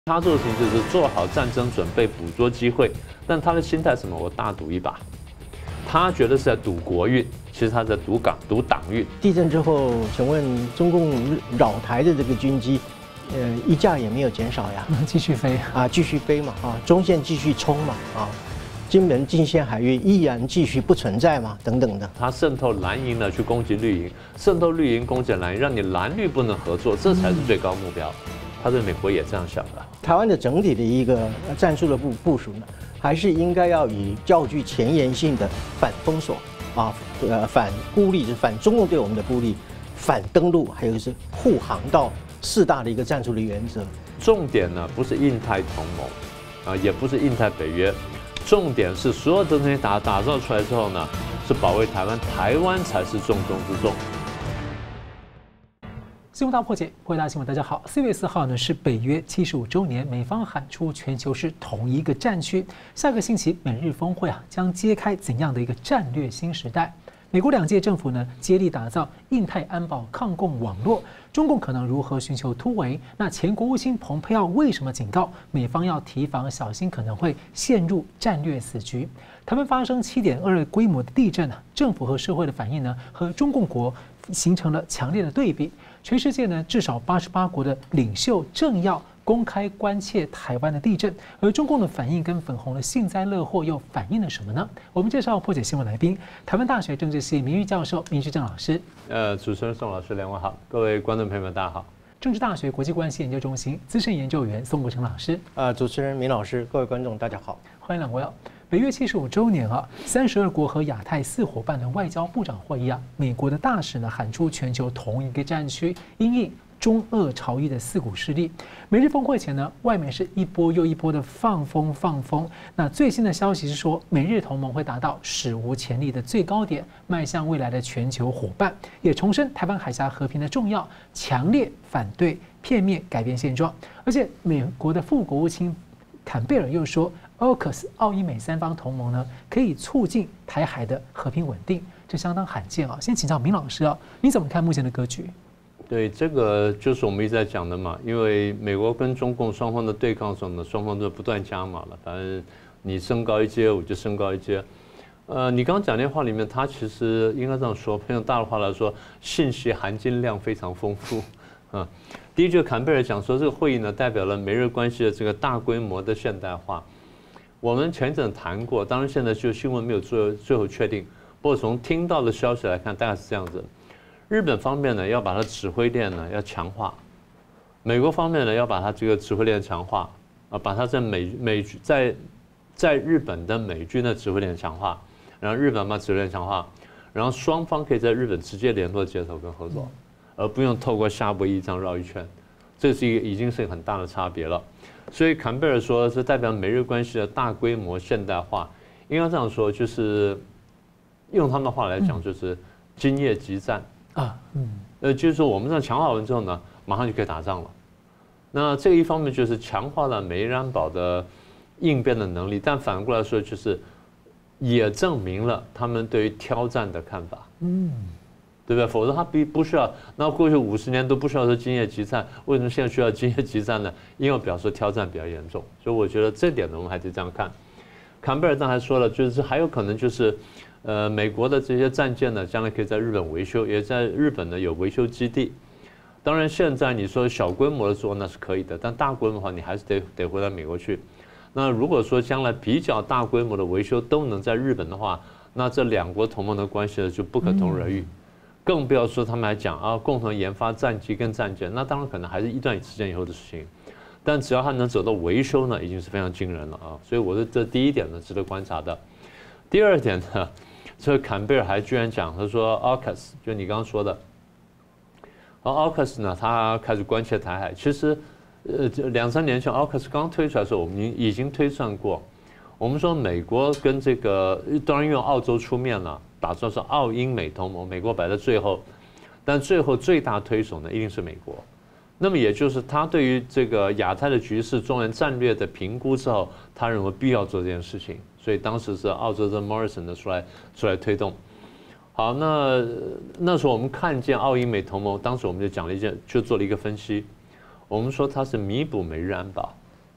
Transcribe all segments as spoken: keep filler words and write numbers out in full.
他做的事情就是做好战争准备，捕捉机会。但他的心态是什么？我大赌一把。他觉得是在赌国运，其实他在赌港、赌党运。 地震之后，请问中共扰台的这个军机，呃，一架也没有减少呀， 继续飞啊，继续飞嘛，啊，中线继续冲嘛，啊，金门近线海域依然继续不存在嘛，等等的。 他渗透蓝营呢，去攻击绿营，渗透绿营攻击蓝营，让你蓝绿不能合作，这才是最高目标。他对美国也这样想的。 台湾的整体的一个战术的部部署呢，还是应该要以较具前沿性的反封锁啊，呃，反孤立，就是反中共对我们的孤立，反登陆，还有就是护航道四大的一个战术的原则。 重点呢，不是印太同盟，啊，也不是印太北约，重点是所有的东西打打造出来之后呢，是保卫台湾，台湾才是重中之重。 新闻大破解，各位大家新闻，大家好。四月四号呢是北约七十五周年，美方喊出全球是同一个战区。下个星期美日峰会啊，将揭开怎样的一个战略新时代？美国两届政府呢接力打造印太安保抗共网络，中共可能如何寻求突围？那前国务卿蓬佩奥为什么警告美方要提防，小心可能会陷入战略死局？台湾发生七点二规模的地震啊，政府和社会的反应呢和中共国形成了强烈的对比。全世界呢，至少八十八国的领袖政要公开关切台湾的地震，而中共的反应跟粉红的幸灾乐祸又反映了什么呢？我们介绍破解新闻来宾，台湾大学政治系名誉教授林志正老师。 呃，主持人宋老师，两位好，各位观众朋友们，大家好。 政治大学国际关系研究中心资深研究员宋国成老师。 啊，主持人明老师，各位观众，大家好， 欢迎两位哦。北约七十五周年啊，三十二国和亚太四伙伴的外交部长会议啊，美国的大使呢喊出全球同一个战区，因应中俄朝野的四股势力。美日峰会前呢，外媒是一波又一波的放风放风。那最新的消息是说，美日同盟会达到史无前例的最高点，迈向未来的全球伙伴，也重申台湾海峡和平的重要，强烈反对片面改变现状。而且美国的副国务卿坎贝尔又说 ，A U K U S 澳英美三方同盟呢，可以促进台海的和平稳定，这相当罕见啊。先请教明老师啊，你怎么看目前的格局？ 对，这个就是我们一直在讲的嘛，因为美国跟中共双方的对抗中呢，双方都不断加码了，反正你升高一阶，我就升高一阶。呃，你刚刚讲那话里面，它其实应该这样说，用大的话来说，信息含金量非常丰富啊。第一，就坎贝尔讲说，这个会议呢，代表了美日关系的这个大规模的现代化。我们前一阵谈过，当然现在就新闻没有最最后确定，不过从听到的消息来看，大概是这样子。日本方面呢，要把它指挥链呢要强化；美国方面呢，要把它这个指挥链强化啊，把它在美美在在日本的美军的指挥链强化，然后日本把指挥链强化，然后双方可以在日本直接联络接头跟合作，而不用透过夏威夷这样绕一圈，这是一个已经是很大的差别了。所以坎贝尔说是代表美日关系的大规模现代化，应该这样说，就是用他们的话来讲，就是今夜急战。啊，嗯，呃，就是说我们这样强化完之后呢，马上就可以打仗了。那这个一方面就是强化了美日安保的应变的能力，但反过来说就是也证明了他们对于挑战的看法，嗯，对不对？否则他不不需要，那过去五十年都不需要说今夜急战，为什么现在需要今夜急战呢？因为表示挑战比较严重，所以我觉得这点呢，我们还得这样看。坎贝尔刚才说了，就是还有可能就是。呃，美国的这些战舰呢，将来可以在日本维修，也在日本呢有维修基地。当然，现在你说小规模的做那是可以的，但大规模的话，你还是得得回到美国去。那如果说将来比较大规模的维修都能在日本的话，那这两国同盟的关系呢就不可同日而语。更不要说他们还讲啊，共同研发战机跟战舰，那当然可能还是一段时间以后的事情。但只要它能走到维修呢，已经是非常惊人了啊。所以我的这第一点呢，值得观察的。第二点呢。这坎贝尔还居然讲，他说 A U K U S 就你刚刚说的，而 A U K U S 呢，他开始关切台海。其实，呃，两三年前 A U K U S 刚推出来的时候，我们已经推算过，我们说美国跟这个，当然用澳洲出面了，打造是澳英美同盟，美国摆在最后，但最后最大推手呢，一定是美国。那么也就是他对于这个亚太的局势、中原战略的评估之后，他认为必要做这件事情。所以当时是澳洲的 Morrison 的出来出来推动。好，那那时候我们看见澳英美同盟，当时我们就讲了一件，就做了一个分析。我们说它是弥补美日安保，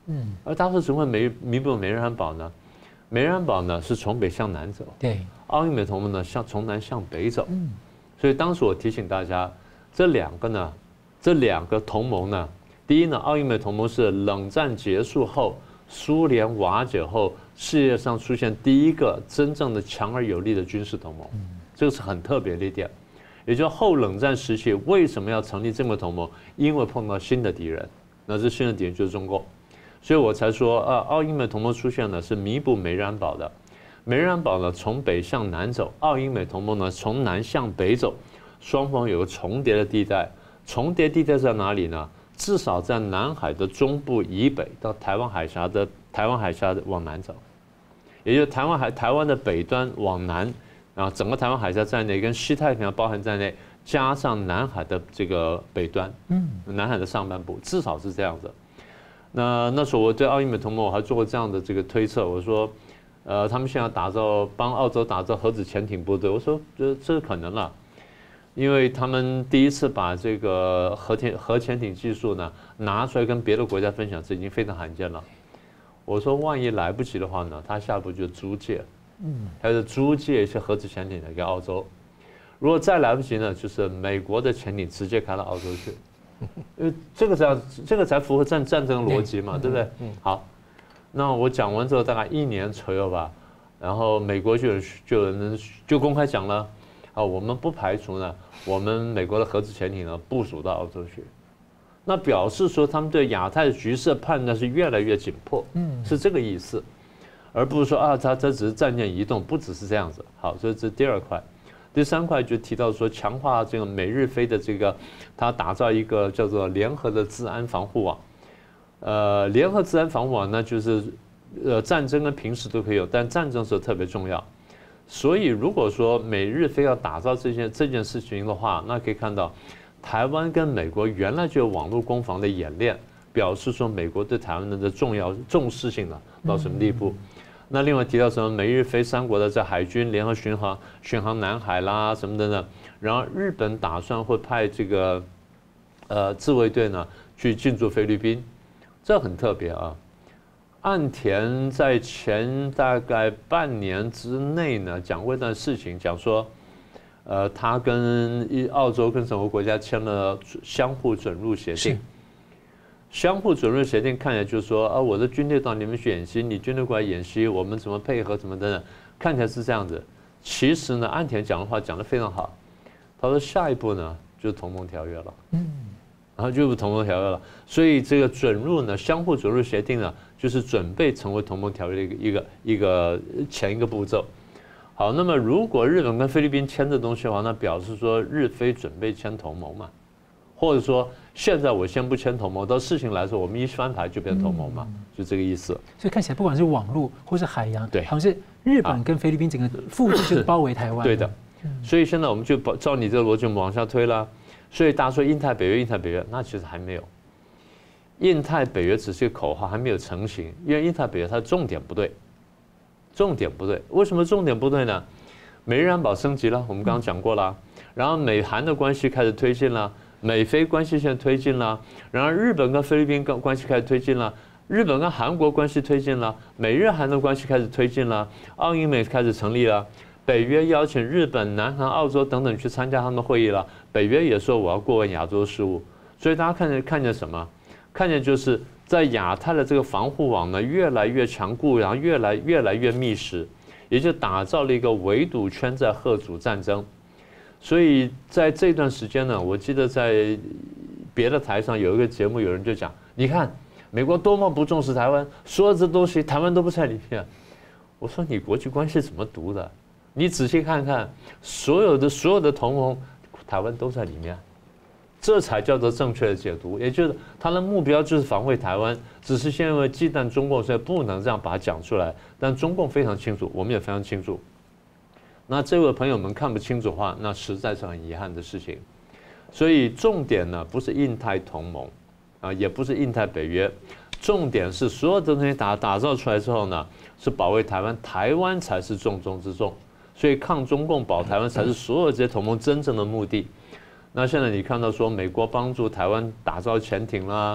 嗯，而大和怎么会弥弥补美日韩保呢？美日韩保呢是从北向南走， 对， 澳英美同盟呢向从南向北走。嗯，所以当时我提醒大家，这两个呢，这两个同盟呢，第一呢，澳英美同盟是冷战结束后，苏联瓦解后，世界上出现第一个真正的强而有力的军事同盟，这个是很特别的一点。也就是后冷战时期为什么要成立这个同盟？因为碰到新的敌人，那这新的敌人就是中共，所以我才说，呃，澳英美同盟出现呢是弥补美日安保的。美日安保呢从北向南走，澳英美同盟呢从南向北走，双方有个重叠的地带。重叠地带在哪里呢？至少在南海的中部以北到台湾海峡的台湾海峡往南走，也就是台湾海台湾的北端往南。然后整个台湾海峡在内，跟西太平洋包含在内，加上南海的这个北端，嗯，南海的上半部，至少是这样子。那那时候我对澳英美同盟我还做过这样的这个推测，我说，呃，他们现在打造帮澳洲打造核子潜艇部队，我说这这可能了，因为他们第一次把这个核潜核潜艇技术呢拿出来跟别的国家分享，这已经非常罕见了。我说万一来不及的话呢，他下一步就租借。嗯，还是租借一些核子潜艇给澳洲。如果再来不及呢，就是美国的潜艇直接开到澳洲去，因为这个才这个才符合战战争逻辑嘛，对不对？好，那我讲完之后大概一年左右吧，然后美国就有就有人就公开讲了，啊，我们不排除呢，我们美国的核子潜艇呢部署到澳洲去，那表示说他们对亚太的局势的判断是越来越紧迫，嗯，是这个意思。而不是说啊，它这只是战舰移动，不只是这样子。好，所以这是第二块，第三块就提到说强化这个美日菲的这个，它打造一个叫做联合的治安防护网。呃，联合治安防护网那就是呃战争跟平时都可以有，但战争时候特别重要。所以如果说美日菲要打造这件这件事情的话，那可以看到台湾跟美国原来就有网络攻防的演练，表示说美国对台湾的重要重视性呢到什么地步。那另外提到什么美日菲三国的在海军联合巡航巡航南海啦什么的呢？然后日本打算会派这个呃自卫队呢去进驻菲律宾，这很特别啊。岸田在前大概半年之内呢讲过一段事情，讲说呃他跟澳洲跟什么国家签了相互准入协定。相互准入协定看起来就是说啊，我的军队到你们去演习，你军队过来演习，我们怎么配合，怎么等等，看起来是这样子。其实呢，岸田讲的话讲得非常好，他说下一步呢就是同盟条约了，嗯，然后就是同盟条约了。所以这个准入呢，相互准入协定呢，就是准备成为同盟条约的一个一个一个前一个步骤。好，那么如果日本跟菲律宾签这东西的话，那表示说日菲准备签同盟嘛。或者说，现在我先不签同盟，到事情来说，我们一翻牌就变同盟嘛，就这个意思。 所以看起来，不管是网络或是海洋， 对， 好像是日本跟菲律宾整个腹地就是包围台湾。 对的，所以现在我们就照你这个逻辑往下推了。所以大家说印太北约，印太北约，那其实还没有。印太北约只是一个口号，还没有成型，因为印太北约它的重点不对，重点不对。为什么重点不对呢？美日安保升级了，我们刚刚讲过了，然后美韩的关系开始推进了。美菲关系现在推进了，然后日本跟菲律宾关系开始推进了，日本跟韩国关系推进了，美日韩的关系开始推进了，澳英美开始成立了，北约邀请日本、南韩、澳洲等等去参加他们的会议了，北约也说我要过问亚洲事务，所以大家看见看见什么？看见就是在亚太的这个防护网呢越来越强固，然后越来越来越密实，也就打造了一个围堵圈在贺阻战争。所以在这段时间呢，我记得在别的台上有一个节目，有人就讲，你看美国多么不重视台湾，所有这东西台湾都不在里面。我说你国际关系怎么读的？你仔细看看，所有的所有的同盟，台湾都在里面，这才叫做正确的解读。也就是他的目标就是防卫台湾，只是因为忌惮中共，所以不能这样把它讲出来。但中共非常清楚，我们也非常清楚。那这位朋友们看不清楚的话，那实在是很遗憾的事情。所以重点呢，不是印太同盟，啊，也不是印太北约，重点是所有的东西打打造出来之后呢，是保卫台湾，台湾才是重中之重。所以抗中共保台湾才是所有这些同盟真正的目的。那现在你看到说，美国帮助台湾打造潜艇啦，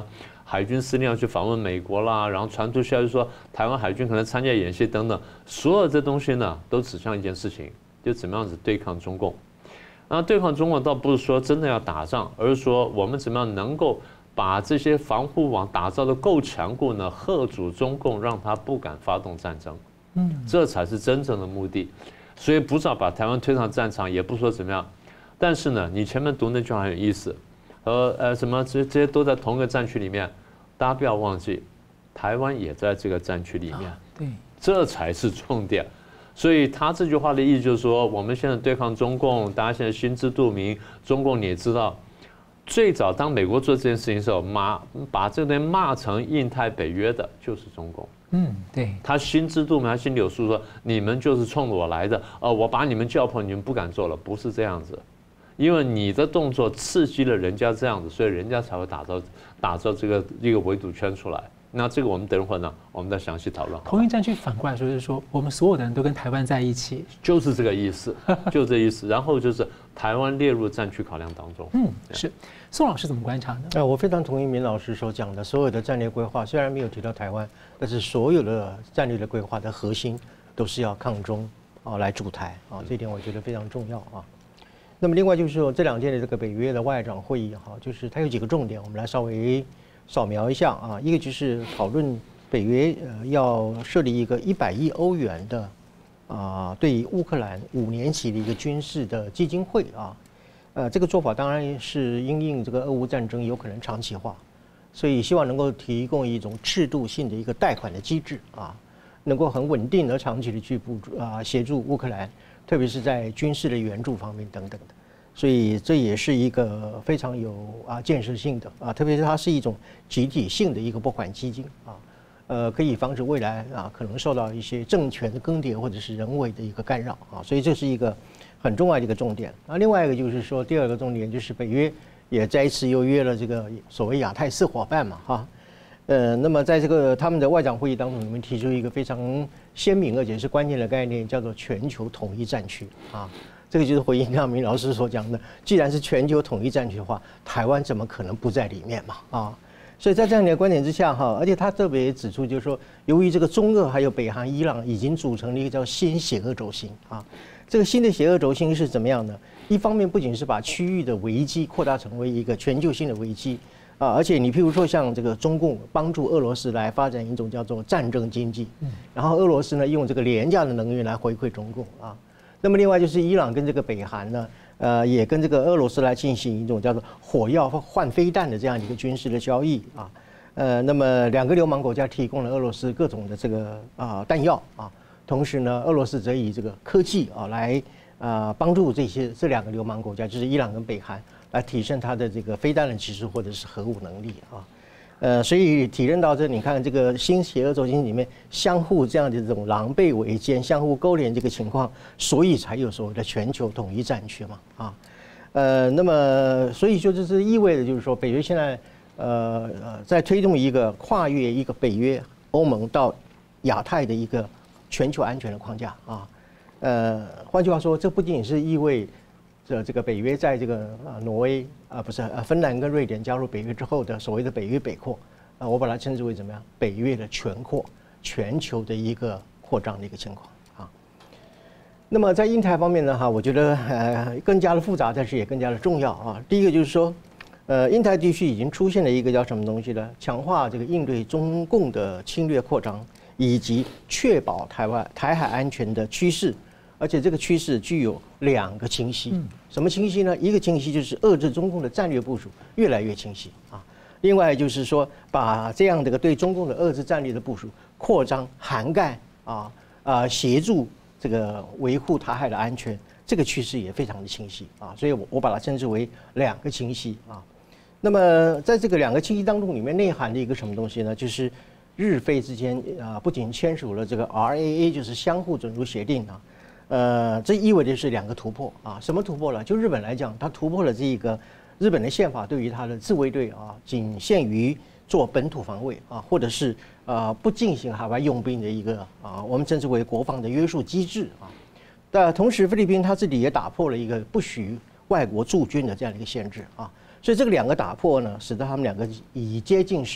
海军司令要去访问美国啦，然后传出消息说台湾海军可能参加演习等等，所有这东西呢都指向一件事情，就怎么样子对抗中共。那对抗中共倒不是说真的要打仗，而是说我们怎么样能够把这些防护网打造的够强固呢，吓阻中共，让他不敢发动战争。嗯，这才是真正的目的。所以不是要把台湾推上战场，也不说怎么样。但是呢，你前面读那句话很有意思，呃呃什么这这些都在同一个战区里面，大家不要忘记，台湾也在这个战区里面。 对， 这才是重点。所以他这句话的意思就是说，我们现在对抗中共，大家现在心知肚明。中共你也知道，最早当美国做这件事情的时候，骂把这边骂成印太北约的就是中共。 嗯，对， 他心知肚明，他心里有数，说你们就是冲着我来的，呃，我把你们叫跑，你们不敢做了，不是这样子，因为你的动作刺激了人家这样子，所以人家才会打造打造这个一个围堵圈出来。那这个我们等会儿呢，我们再详细讨论。 同一战区反过来说，就是说我们所有的人都跟台湾在一起， 就是这个意思，就这意思。然后就是台湾列入战区考量当中。 嗯，是。宋老师怎么观察呢？ 呃，我非常同意明老师所讲的，所有的战略规划虽然没有提到台湾，但是所有的战略的规划的核心都是要抗中啊来驻台啊，这一点我觉得非常重要啊。那么另外就是说这两届的这个北约的外长会议哈，就是它有几个重点，我们来稍微扫描一下啊。一个就是讨论北约呃要设立一个一百亿欧元的啊对乌克兰五年期的一个军事的基金会啊。呃，这个做法当然是因应这个俄乌战争有可能长期化，所以希望能够提供一种制度性的一个贷款的机制啊，能够很稳定而长期的去补助啊协助乌克兰，特别是在军事的援助方面等等的。所以这也是一个非常有啊建设性的啊，特别是它是一种集体性的一个拨款基金啊，呃，可以防止未来啊可能受到一些政权的更迭或者是人为的一个干扰啊，所以这是一个很重要的一个重点。那另外一个就是说，第二个重点就是北约也再一次又约了这个所谓亚太四伙伴嘛，哈，呃，那么在这个他们的外长会议当中，你们提出一个非常鲜明而且是关键的概念，叫做全球统一战区啊。这个就是回应刚刚明老师所讲的，既然是全球统一战区的话，台湾怎么可能不在里面嘛？啊，所以在这样的观点之下哈，而且他特别指出，就是说，由于这个中俄还有北韩、伊朗已经组成了一个叫新邪恶轴心啊。这个新的邪恶轴心是怎么样呢？一方面不仅是把区域的危机扩大成为一个全球性的危机啊，而且你譬如说像这个中共帮助俄罗斯来发展一种叫做战争经济，然后俄罗斯呢用这个廉价的能源来回馈中共啊。那么另外就是伊朗跟这个北韩呢，呃，也跟这个俄罗斯来进行一种叫做火药换飞弹的这样一个军事的交易啊。呃，那么两个流氓国家提供了俄罗斯各种的这个啊弹药啊。同时呢，俄罗斯则以这个科技啊来啊帮助这些这两个流氓国家，就是伊朗跟北韩，来提升它的这个飞弹的技术或者是核武能力啊。呃，所以体认到这，你看这个新邪恶轴心里面相互这样的这种狼狈为奸、相互勾连这个情况，所以才有所谓的全球统一战区嘛啊。呃，那么所以就这是意味着就是说，北约现在呃呃在推动一个跨越一个北约、欧盟到亚太的一个全球安全的框架啊，呃，换句话说，这不仅仅是意味着这个北约在这个啊挪威啊不是呃芬兰跟瑞典加入北约之后的所谓的北约北扩啊，我把它称之为怎么样？北约的全扩，全球的一个扩张的一个情况啊。那么在印太方面呢，哈，我觉得呃更加的复杂，但是也更加的重要啊。第一个就是说，呃，印太地区已经出现了一个叫什么东西呢？强化这个应对中共的侵略扩张，以及确保台湾台海安全的趋势，而且这个趋势具有两个清晰。什么清晰呢？一个清晰就是遏制中共的战略部署越来越清晰啊。另外就是说，把这样的一个对中共的遏制战略的部署扩张涵盖啊啊协助这个维护台海的安全，这个趋势也非常的清晰啊。所以我我把它称之为两个清晰啊。那么在这个两个清晰当中，里面内含的一个什么东西呢？就是日菲之间啊，不仅签署了这个 R A A， 就是相互准入协定啊，呃，这意味着是两个突破啊。什么突破了？就日本来讲，它突破了这个日本的宪法对于它的自卫队啊，仅限于做本土防卫啊，或者是呃不进行海外用兵的一个啊，我们称之为国防的约束机制啊。但同时，菲律宾它自己也打破了一个不许外国驻军的这样的一个限制啊。所以这个两个打破呢，使得他们两个已接近是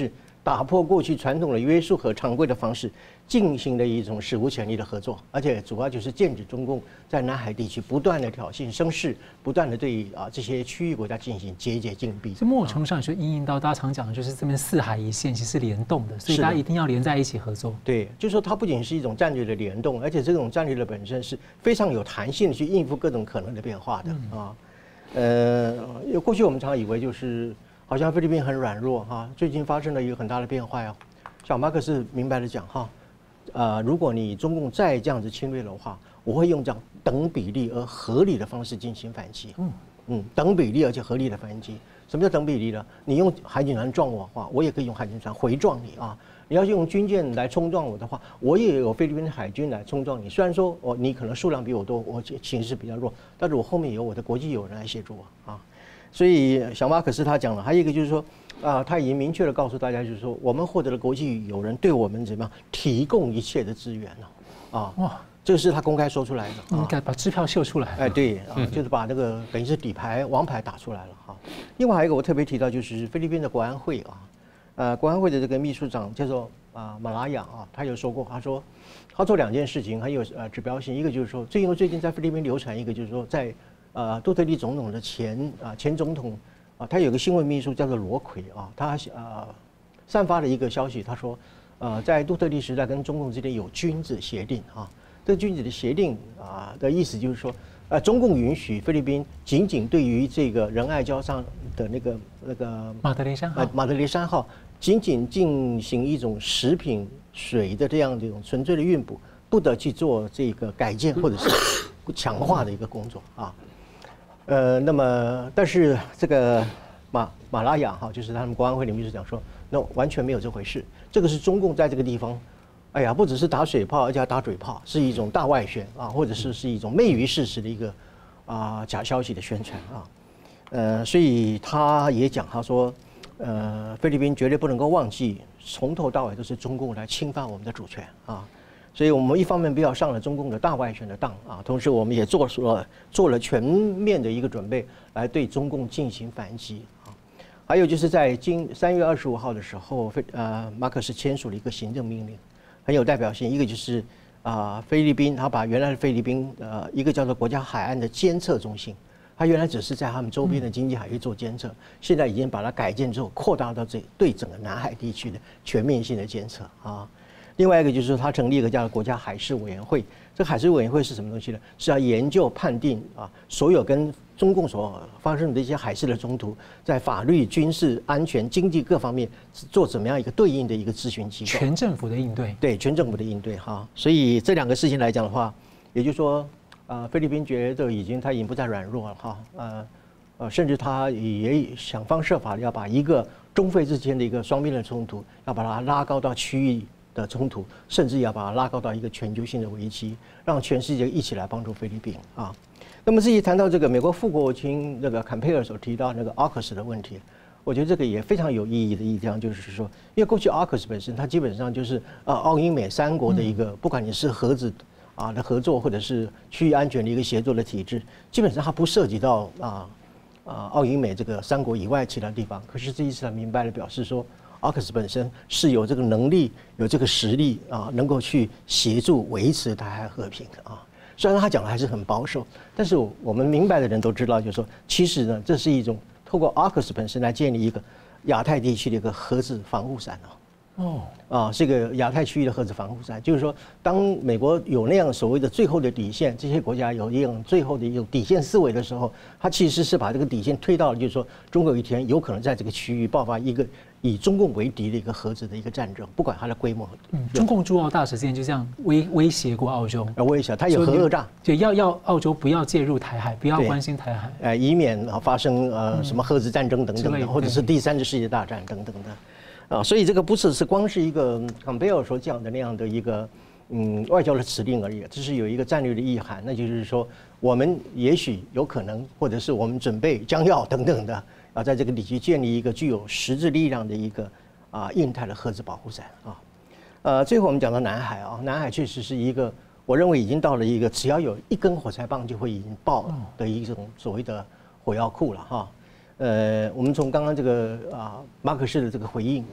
打破过去传统的约束和常规的方式，进行了一种史无前例的合作，而且主要就是剑指中共在南海地区不断的挑衅声势，不断的对啊这些区域国家进行节节进逼。 这某种程度上说，因应到大家常讲的就是这边四海一线其实是联动的，所以大家一定要连在一起合作。 对，就是说它不仅是一种战略的联动，而且这种战略的本身是非常有弹性的去应付各种可能的变化的啊。呃，过去我们常以为就是好像菲律宾很软弱哈，最近发生了一个很大的变化呀。小马可是明白的讲哈，呃，如果你中共再这样子侵略的话，我会用这样等比例而合理的方式进行反击。嗯嗯，等比例而且合理的反击。什么叫等比例呢？你用海警船撞我的话，我也可以用海警船回撞你啊。你要用军舰来冲撞我的话，我也有菲律宾的海军来冲撞你。虽然说我你可能数量比我多，我形势比较弱，但是我后面有我的国际友人来协助我啊。所以小马可是他讲了，还有一个就是说，啊，他已经明确的告诉大家，就是说我们获得了国际友人对我们怎么样提供一切的资源了，啊，哇，这个是他公开说出来的， 应该把支票秀出来。 哎，对啊，就是把那个等于是底牌王牌打出来了哈。另外还有一个我特别提到，就是菲律宾的国安会啊，呃，国安会的这个秘书长叫做啊马拉雅啊，他有说过，他说他做两件事情很有呃指标性，一个就是说，最近最近在菲律宾流传一个就是说在。呃，杜特地总统的前啊前总统啊，他有个新闻秘书叫做罗奎啊，他呃散发了一个消息，他说，呃，在杜特地时代跟中共之间有君子协定啊，这个君子的协定啊的意思就是说，呃，中共允许菲律宾仅仅对于这个仁爱礁上的那个那个马德雷山号， 马德雷山号仅仅进行一种食品水的这样的一种纯粹的运补，不得去做这个改建或者是强化的一个工作啊。呃，那么但是这个马马拉雅哈，就是他们国安会的秘书长说，那完全没有这回事。这个是中共在这个地方，哎呀，不只是打水炮，而且还打嘴炮，是一种大外宣啊，或者是是一种昧于事实的一个啊假消息的宣传啊。呃，所以他也讲，他说，呃，菲律宾绝对不能够忘记，从头到尾都是中共来侵犯我们的主权啊。所以我们一方面不要上了中共的大外宣的当啊，同时我们也做了做了全面的一个准备，来对中共进行反击啊。还有就是在今三月二十五号的时候，菲呃马可斯签署了一个行政命令，很有代表性。一个就是啊、呃、菲律宾，他把原来的菲律宾呃一个叫做国家海岸的监测中心，它原来只是在他们周边的经济海域做监测，现在已经把它改建之后，扩大到这对整个南海地区的全面性的监测啊。另外一个就是说，他成立一个叫国家海事委员会。这个海事委员会是什么东西呢？是要研究判定啊，所有跟中共所发生的一些海事的冲突，在法律、军事、安全、经济各方面做怎么样一个对应的一个咨询机构。 全政府的应对。对， 全政府的应对哈。所以这两个事情来讲的话，也就是说，啊，菲律宾觉得已经他已经不再软弱了哈，呃呃，甚至他也想方设法要把一个中菲之间的一个双边的冲突，要把它拉高到区域的冲突，甚至要把它拉高到一个全球性的危机，让全世界一起来帮助菲律宾啊。那么至于谈到这个美国副国务卿那个坎佩尔所提到那个 A U K U S 的问题，我觉得这个也非常有意义的一点，就是说，因为过去 A U K U S 本身它基本上就是呃澳英美三国的一个，不管你是核子啊的合作，或者是区域安全的一个协作的体制，基本上它不涉及到啊啊澳英美这个三国以外其他地方。可是这一次他明白了表示说。A U K U S 本身是有这个能力、有这个实力啊，能够去协助维持台海和平的啊。虽然他讲的还是很保守，但是我们明白的人都知道，就是说，其实呢，这是一种透过 A U K U S 本身来建立一个亚太地区的一个核子防护伞啊。哦，啊，是一个亚太区域的核子防护伞，就是说，当美国有那样所谓的最后的底线，这些国家有一种最后的一种底线思维的时候，它其实是把这个底线推到了，就是说，中国有一天有可能在这个区域爆发一个以中共为敌的一个核子的一个战争，不管它的规模。 嗯，中共驻澳大使之前就这样威威胁过澳洲， 威胁它有核讹诈， 对，要要澳洲不要介入台海，不要关心台海， 呃，以免啊发生呃什么核子战争等等的，或者是第三次世界大战等等的。啊，所以这个不只是光是一个坎贝尔所讲的那样的一个嗯外交的指令而已，这是有一个战略的意涵，那就是说我们也许有可能，或者是我们准备将要等等的啊，在这个地区建立一个具有实质力量的一个啊印太的核子保护伞啊。呃，最后我们讲到南海啊，南海确实是一个我认为已经到了一个只要有一根火柴棒就会引爆的一种所谓的火药库了哈。呃，我们从刚刚这个啊马可仕的这个回应啊，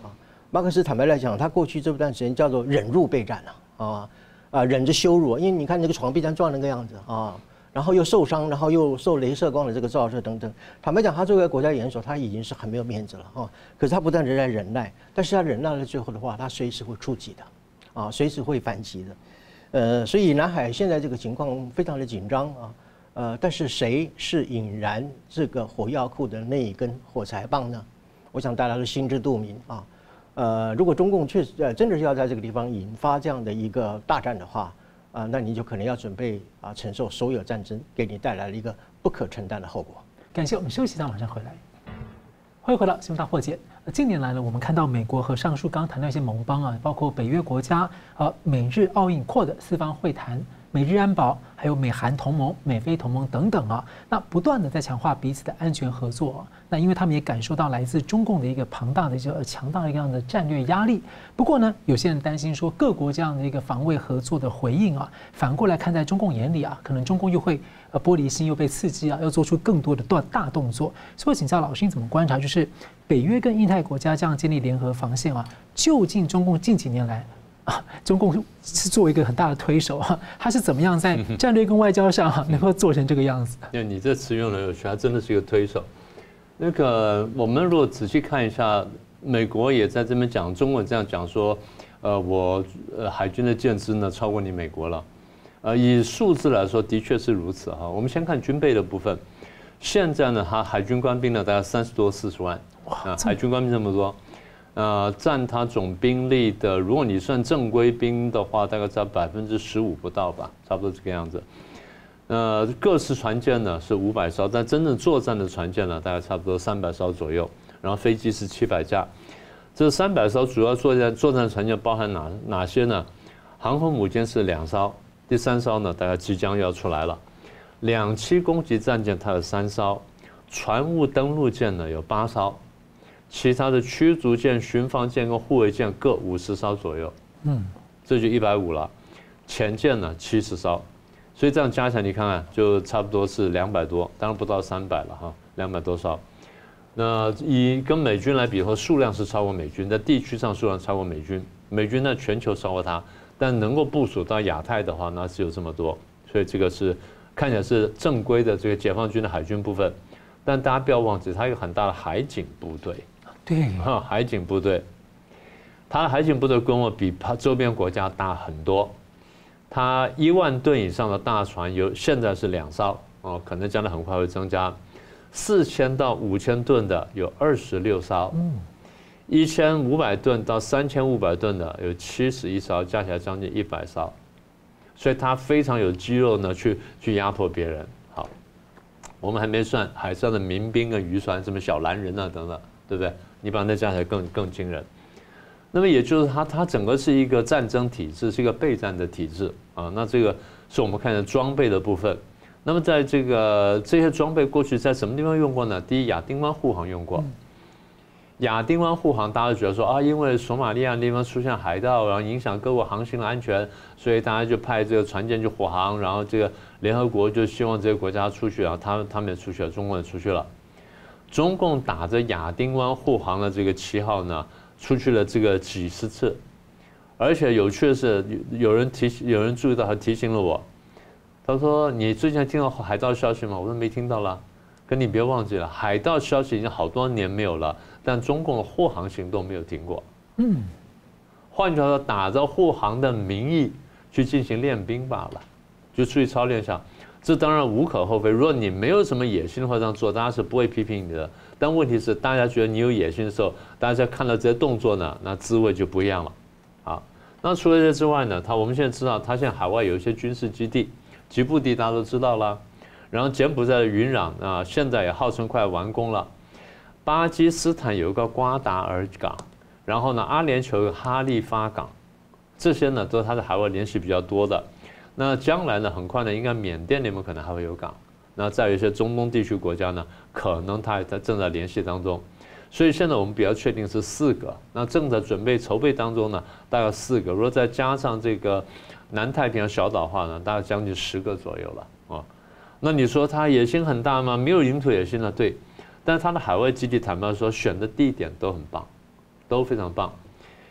马克思坦白来讲，他过去这段时间叫做忍辱备战啊，啊啊忍着羞辱，因为你看那个床被人撞那个样子啊，然后又受伤，然后又受雷射光的这个照射等等。坦白讲，他作为国家元首，他已经是很没有面子了啊。可是他不但仍然忍耐，但是他忍耐了最后的话，他随时会出击的，啊，随时会反击的。呃，所以南海现在这个情况非常的紧张啊。呃，但是谁是引燃这个火药库的那一根火柴棒呢？我想大家都心知肚明啊。呃，如果中共确实呃真的是要在这个地方引发这样的一个大战的话，啊、呃，那你就可能要准备啊、呃、承受所有战争给你带来了一个不可承担的后果。 感谢，我们休息一下，马上回来。欢迎回到新闻大破解。近年来呢，我们看到美国和上述刚谈到一些盟邦啊，包括北约国家、呃美日澳印扩的四方会谈。美日安保，还有美韩同盟、美菲同盟等等啊，那不断的在强化彼此的安全合作、啊。那因为他们也感受到来自中共的一个庞大的、一个强大的一样的战略压力。不过呢，有些人担心说，各国这样的一个防卫合作的回应啊，反过来看在中共眼里啊，可能中共又会呃玻璃心，又被刺激啊，要做出更多的大大动作。所以，请教老师，你怎么观察？就是北约跟印太国家这样建立联合防线啊，究竟中共近几年来？啊，中共是作为一个很大的推手啊，他是怎么样在战略跟外交上能够做成这个样子？ 因为你这词用的有趣，他真的是一个推手。那个我们如果仔细看一下，美国也在这边讲，中文这样讲说，呃，我呃海军的舰只呢超过你美国了，呃，以数字来说的确是如此哈。我们先看军备的部分，现在呢，它海军官兵呢大概三十多四十万，啊，海军官兵这么多。呃，占它总兵力的，如果你算正规兵的话，大概在百分之十五不到吧，差不多这个样子。呃，各式船舰呢是五百艘，但真正作战的船舰呢，大概差不多三百艘左右。然后飞机是七百架。这三百艘主要作战作战船舰包含哪哪些呢？航空母舰是两艘，第三艘呢大概即将要出来了。两栖攻击战舰它有三艘，船坞登陆舰呢有八艘。其他的驱逐舰、巡防舰跟护卫舰各五十艘左右，嗯，这就一百五了。潜舰呢七十艘，所以这样加起来，你看看就差不多是两百多，当然不到三百了哈，两百多艘。那以跟美军来比的话，数量是超过美军，在地区上数量超过美军，美军呢全球超过它，但能够部署到亚太的话，那只有这么多，所以这个是看起来是正规的这个解放军的海军部分，但大家不要忘记，它有很大的海警部队。 对， 哈，海警部队，它的海警部队规模比它周边国家大很多。它一万吨以上的大船有现在是两艘哦，可能将来很快会增加。四千到五千吨的有二十六艘，嗯，一千五百吨到三千五百吨的有七十一艘，加起来将近一百艘。所以它非常有肌肉呢，去去压迫别人。好，我们还没算海上的民兵跟渔船，什么小蓝人啊等等，对不对？你把那加起来更更惊人，那么也就是它它整个是一个战争体制，是一个备战的体制啊。那这个是我们看的装备的部分。那么在这个这些装备过去在什么地方用过呢？第一，亚丁湾护航用过。亚丁湾护航，大家觉得说啊，因为索马利亚那地方出现海盗，然后影响各国航行的安全，所以大家就派这个船舰去护航，然后这个联合国就希望这些国家出去，然后他们他们也出去了，中国也出去了。中共打着亚丁湾护航的这个旗号呢，出去了这个几十次，而且有趣的是，有人提有人注意到，他提醒了我，他说：“你最近听到海盗消息吗？”我说：“没听到了。”可你别忘记了，海盗消息已经好多年没有了，但中共的护航行动没有停过。嗯，换句话说，打着护航的名义去进行练兵罢了，就出去操练一下。这当然无可厚非，如果你没有什么野心的话，这样做大家是不会批评你的。但问题是，大家觉得你有野心的时候，大家看到这些动作呢，那滋味就不一样了。好，那除了这之外呢，他我们现在知道，他现在海外有一些军事基地，吉布地大家都知道了，然后柬埔寨的云壤啊，现在也号称快完工了。巴基斯坦有一个瓜达尔港，然后呢，阿联酋有个哈利发港，这些呢都是他在海外联系比较多的。那将来呢，很快呢，应该缅甸那边可能还会有港。那再有一些中东地区国家呢，可能它它正在联系当中。所以现在我们比较确定是四个，那正在准备筹备当中呢，大概四个。如果再加上这个南太平洋小岛的话呢，大概将近十个左右了啊。那你说它野心很大吗？没有领土野心呢，对。但是它的海外基地，坦白说，选的地点都很棒，都非常棒。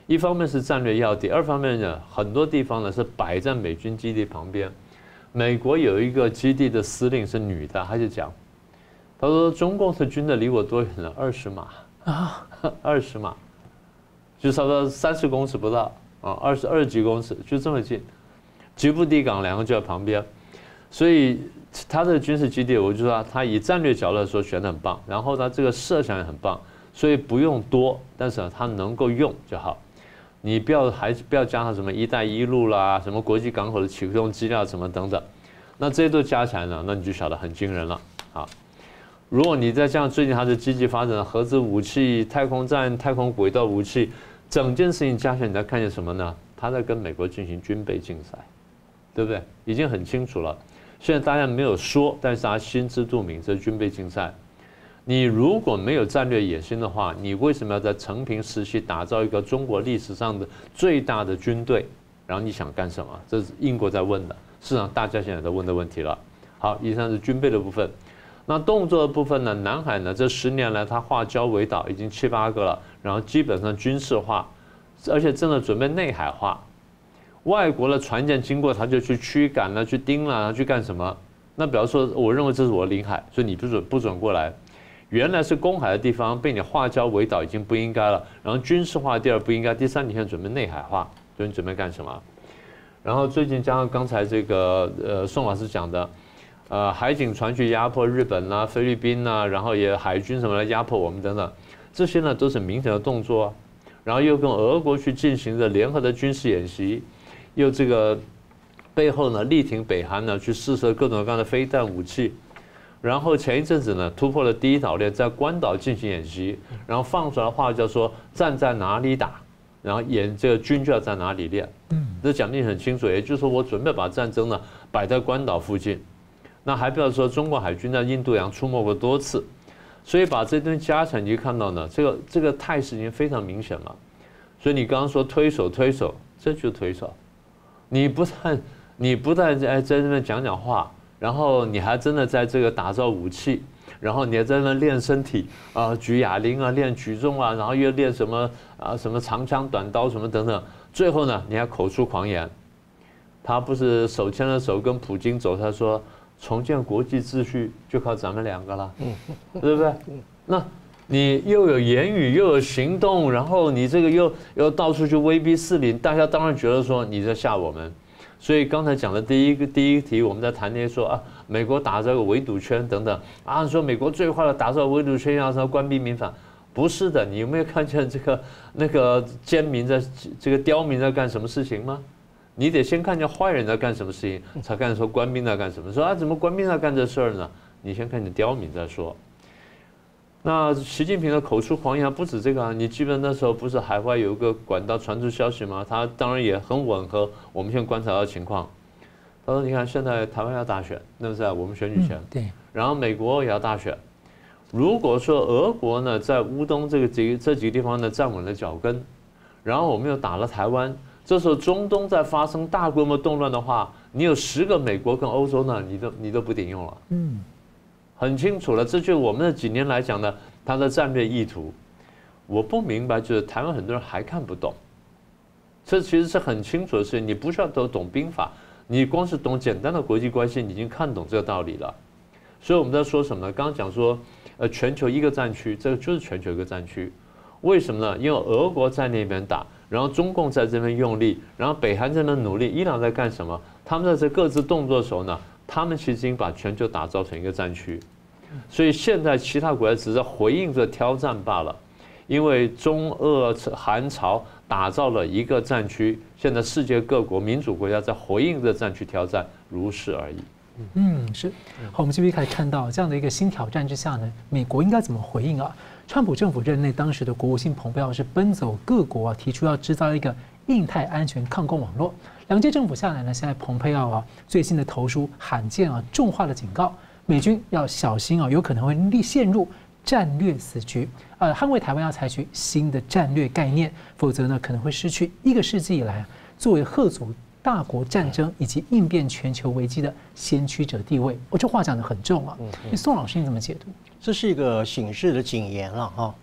一方面是战略要地，二方面呢，很多地方呢是摆在美军基地旁边。美国有一个基地的司令是女的，她就讲，她说中共的军队离我多远了？二十码啊，二十码，就差不多三十公尺不到啊，二十二几公尺，就这么近，吉布地港两个就在旁边，所以他的军事基地，我就说他以战略角度来说选得很棒，然后他这个设想也很棒，所以不用多，但是他能够用就好。你不要还不要加上什么“一带一路”啦，什么国际港口的启动机料什么等等，那这些都加起来呢，那你就晓得很惊人了啊！如果你再加上最近它是积极发展的核子武器、太空站、太空轨道武器，整件事情加起来，你在看见什么呢？他在跟美国进行军备竞赛，对不对？已经很清楚了。现在大家没有说，但是大家心知肚明，这是军备竞赛。你如果没有战略野心的话，你为什么要在成平时期打造一个中国历史上的最大的军队？然后你想干什么？这是英国在问的，市场大家现在在问的问题了。好，以上是军备的部分。那动作的部分呢？南海呢？这十年来，它化礁为岛已经七八个了，然后基本上军事化，而且真的准备内海化。外国的船舰经过，他就去驱赶了，去盯了，去干什么？那比方说，我认为这是我的领海，所以你不准不准过来。原来是公海的地方被你化礁为岛，已经不应该了。然后军事化，第二不应该，第三你现在准备内海化，所以你准备干什么？然后最近加上刚才这个呃宋老师讲的，呃海警船去压迫日本啦、菲律宾啦，然后也海军什么来压迫我们等等，这些呢都是明显的动作啊。然后又跟俄国去进行着联合的军事演习，又这个背后呢力挺北韩呢去试射各种各样的飞弹武器。然后前一阵子呢，突破了第一岛链，在关岛进行演习，然后放出来的话叫说站在哪里打，然后演这个军就要在哪里练，嗯，这讲得很清楚，也就是说我准备把战争呢摆在关岛附近，那还不要说中国海军在印度洋出没过多次，所以把这东西加起来，你就看到呢，这个这个态势已经非常明显了。所以你刚刚说推手推手，这就是推手，你不但你不但在在这边讲讲话。然后你还真的在这个打造武器，然后你还在那练身体啊，举哑铃啊，练举重啊，然后又练什么啊，什么长枪短刀什么等等，最后呢，你还口出狂言。他不是手牵着手跟普京走，他说重建国际秩序就靠咱们两个了，对不对？那你又有言语又有行动，然后你这个又又到处去威逼四邻，大家当然觉得说你在吓我们。所以刚才讲的第一个第一题，我们在谈那些说啊，美国打这个围堵圈等等啊，说美国最坏的打造围堵圈要什么关闭民反，不是的，你有没有看见这个那个奸民在这个刁民在干什么事情吗？你得先看见坏人在干什么事情，才看说官兵在干什么。说啊，怎么官兵在干这事儿呢？你先看见刁民在说。那习近平的口出狂言不止这个啊，你记得那时候不是海外有一个管道传出消息吗？他当然也很吻合我们现在观察到的情况。他说：“你看，现在台湾要大选，那是在我们选举前， 对， 然后美国也要大选。如果说俄国呢在乌东这个几这几个地方呢站稳了脚跟，然后我们又打了台湾，这时候中东在发生大规模动乱的话，你有十个美国跟欧洲呢，你都你都不顶用了。”嗯。很清楚了，这就是我们这几年来讲的他的战略意图。我不明白，就是台湾很多人还看不懂，这其实是很清楚的事情。你不需要都懂兵法，你光是懂简单的国际关系，你已经看懂这个道理了。所以我们在说什么呢？刚刚讲说，呃，全球一个战区，这个就是全球一个战区。为什么呢？因为俄国在那边打，然后中共在这边用力，然后北韩在那努力，伊朗在干什么？他们在这各自动作的时候呢？他们其实已经把全球打造成一个战区，所以现在其他国家只是在回应这挑战罢了。因为中俄韩朝打造了一个战区，现在世界各国民主国家在回应这战区挑战，如是而已。 嗯，是。好，我们这边可以看到这样的一个新挑战之下呢，美国应该怎么回应啊？川普政府任内，当时的国务卿蓬佩奥是奔走各国啊，提出要制造一个印太安全抗共网络。两届政府下来呢，现在蓬佩奥啊最新的投书罕见啊重话的警告，美军要小心啊，有可能会陷入战略死局。呃，捍卫台湾要采取新的战略概念，否则呢可能会失去一个世纪以来、啊、作为吓阻大国战争以及应变全球危机的先驱者地位。我、哦、这话讲得很重啊。那宋老师你怎么解读？ 这是一个警示的警言了哈。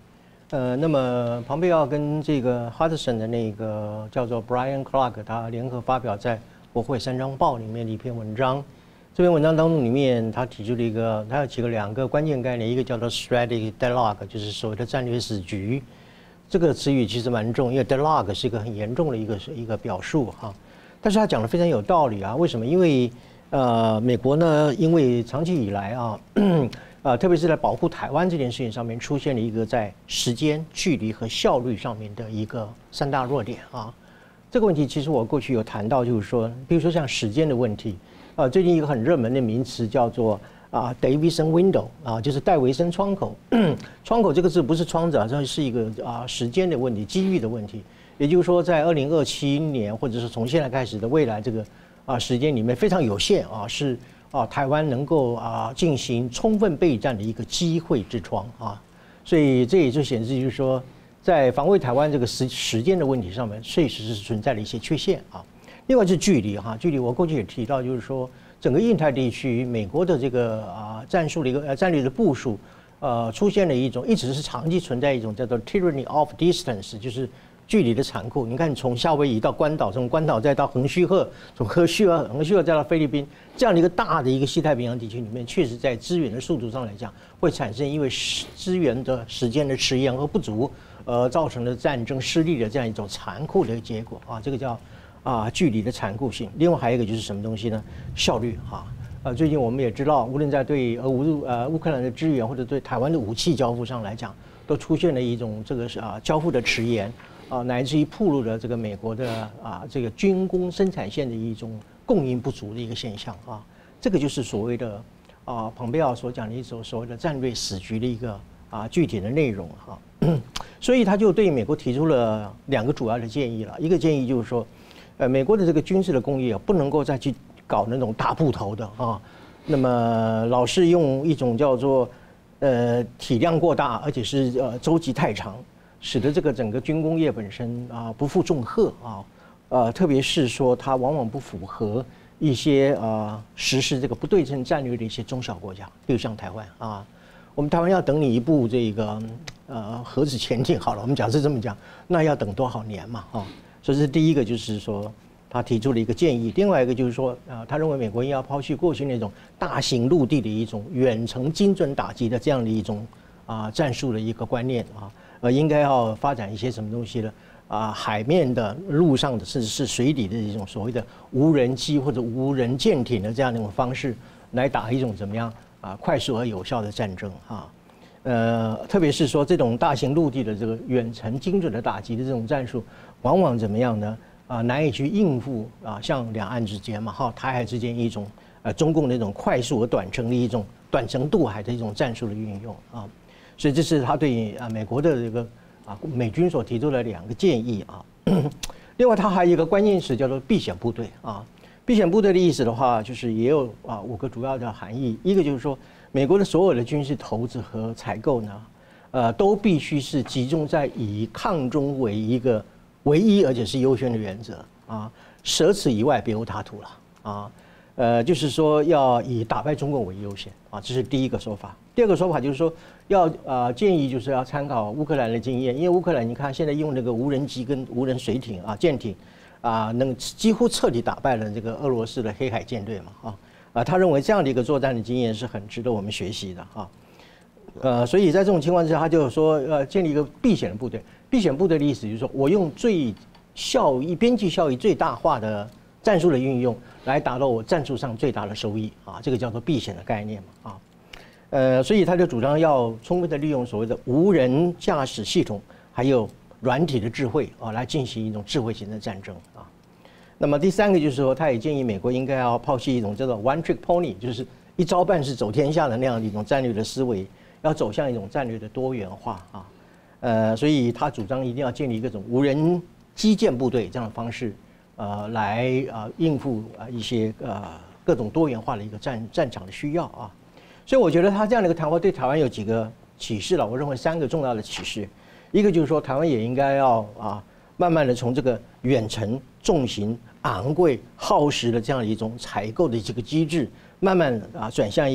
呃，那么庞佩奥跟这个 Hudson 的那个叫做 Brian Clark， 他联合发表在国会山庄报里面的一篇文章。这篇文章当中里面，他提出了一个，他有几个两个关键概念，一个叫做 strategic deadlock， 就是所谓的战略死局。这个词语其实蛮重，因为 deadlock 是一个很严重的一个一个表述哈。但是他讲的非常有道理啊，为什么？因为呃，美国呢，因为长期以来啊，呃，特别是在保护台湾这件事情上面，出现了一个在时间、距离和效率上面的一个三大弱点啊。这个问题其实我过去有谈到，就是说，比如说像时间的问题，呃，最近一个很热门的名词叫做啊 Davison Window 啊，就是戴维森窗口。窗口这个字不是窗子啊，这是一个啊时间的问题、机遇的问题。也就是说，在二零二七年，或者是从现在开始的未来这个啊时间里面非常有限啊，是啊台湾能够啊进行充分备战的一个机会之窗啊，所以这也就显示就是说，在防卫台湾这个时时间的问题上面，确实是存在了一些缺陷啊。另外是距离哈，距离我过去也提到，就是说整个印太地区，美国的这个啊战术的一个呃战略的部署，呃出现了一种一直是长期存在一种叫做 tyranny of distance， 就是距离的残酷。你看，从夏威夷到关岛，从关岛再到横须贺，从横须贺横须贺再到菲律宾，这样的一个大的一个西太平洋地区里面，确实在资源的速度上来讲，会产生因为资源的时间的迟延和不足，呃，造成了战争失利的这样一种残酷的结果啊，这个叫啊距离的残酷性。另外还有一个就是什么东西呢？效率哈。呃，最近我们也知道，无论在对俄乌呃乌克兰的支援，或者对台湾的武器交付上来讲，都出现了一种这个是啊交付的迟延。啊，乃至于暴露了这个美国的啊这个军工生产线的一种供应不足的一个现象啊，这个就是所谓的啊庞佩奥所讲的一种所谓的战略死局的一个啊具体的内容哈、啊，所以他就对美国提出了两个主要的建议了，一个建议就是说，呃，美国的这个军事的工业不能够再去搞那种大部头的啊，那么老是用一种叫做呃体量过大，而且是呃周期太长。使得这个整个军工业本身啊不负重荷啊，呃，特别是说它往往不符合一些啊实施这个不对称战略的一些中小国家，比如像台湾啊，我们台湾要等你一部这个呃核子潜艇好了，我们假设这么讲，那要等多少年嘛啊？所以这第一个就是说他提出了一个建议，另外一个就是说啊，他认为美国应该要抛弃过去那种大型陆地的一种远程精准打击的这样的一种啊战术的一个观念啊。呃，应该要发展一些什么东西呢？啊，海面的、陆上的，甚至是水底的一种所谓的无人机或者无人舰艇的这样的一种方式，来打一种怎么样啊快速而有效的战争啊。呃，特别是说这种大型陆地的这个远程精准的打击的这种战术，往往怎么样呢？啊，难以去应付啊，像两岸之间嘛，哈，台海之间一种呃中共那种快速而短程的一种短程渡海的一种战术的运用啊。所以这是他对啊美国的这个啊美军所提出的两个建议啊。另外，他还有一个关键词叫做避险部队啊。避险部队的意思的话，就是也有啊五个主要的含义。一个就是说，美国的所有的军事投资和采购呢，呃，都必须是集中在以抗中为一个唯一而且是优先的原则啊，舍此以外别无他途了啊。呃，就是说要以打败中共为优先啊，这是第一个说法。第二个说法就是说，要呃建议就是要参考乌克兰的经验，因为乌克兰你看现在用那个无人机跟无人水艇啊、舰艇啊，能几乎彻底打败了这个俄罗斯的黑海舰队嘛啊啊，他认为这样的一个作战的经验是很值得我们学习的啊。呃，所以在这种情况之下，他就说呃建立一个避险的部队。避险部队的意思就是说我用最效益、边际效益最大化的战术的运用，来达到我战术上最大的收益啊，这个叫做避险的概念嘛啊。呃，所以他就主张要充分的利用所谓的无人驾驶系统，还有软体的智慧啊，来进行一种智慧型的战争啊。那么第三个就是说，他也建议美国应该要抛弃一种叫做 one trick pony， 就是一招半式走天下的那样的一种战略的思维，要走向一种战略的多元化啊。呃，所以他主张一定要建立一种无人基建部队这样的方式，呃，来啊应付啊一些呃各种多元化的一个战战场的需要啊。所以我觉得他这样的一个谈话对台湾有几个启示了，我认为三个重要的启示。一个就是说，台湾也应该要啊，慢慢的从这个远程、重型、昂贵、耗时的这样一种采购的这个机制，慢慢啊转向一个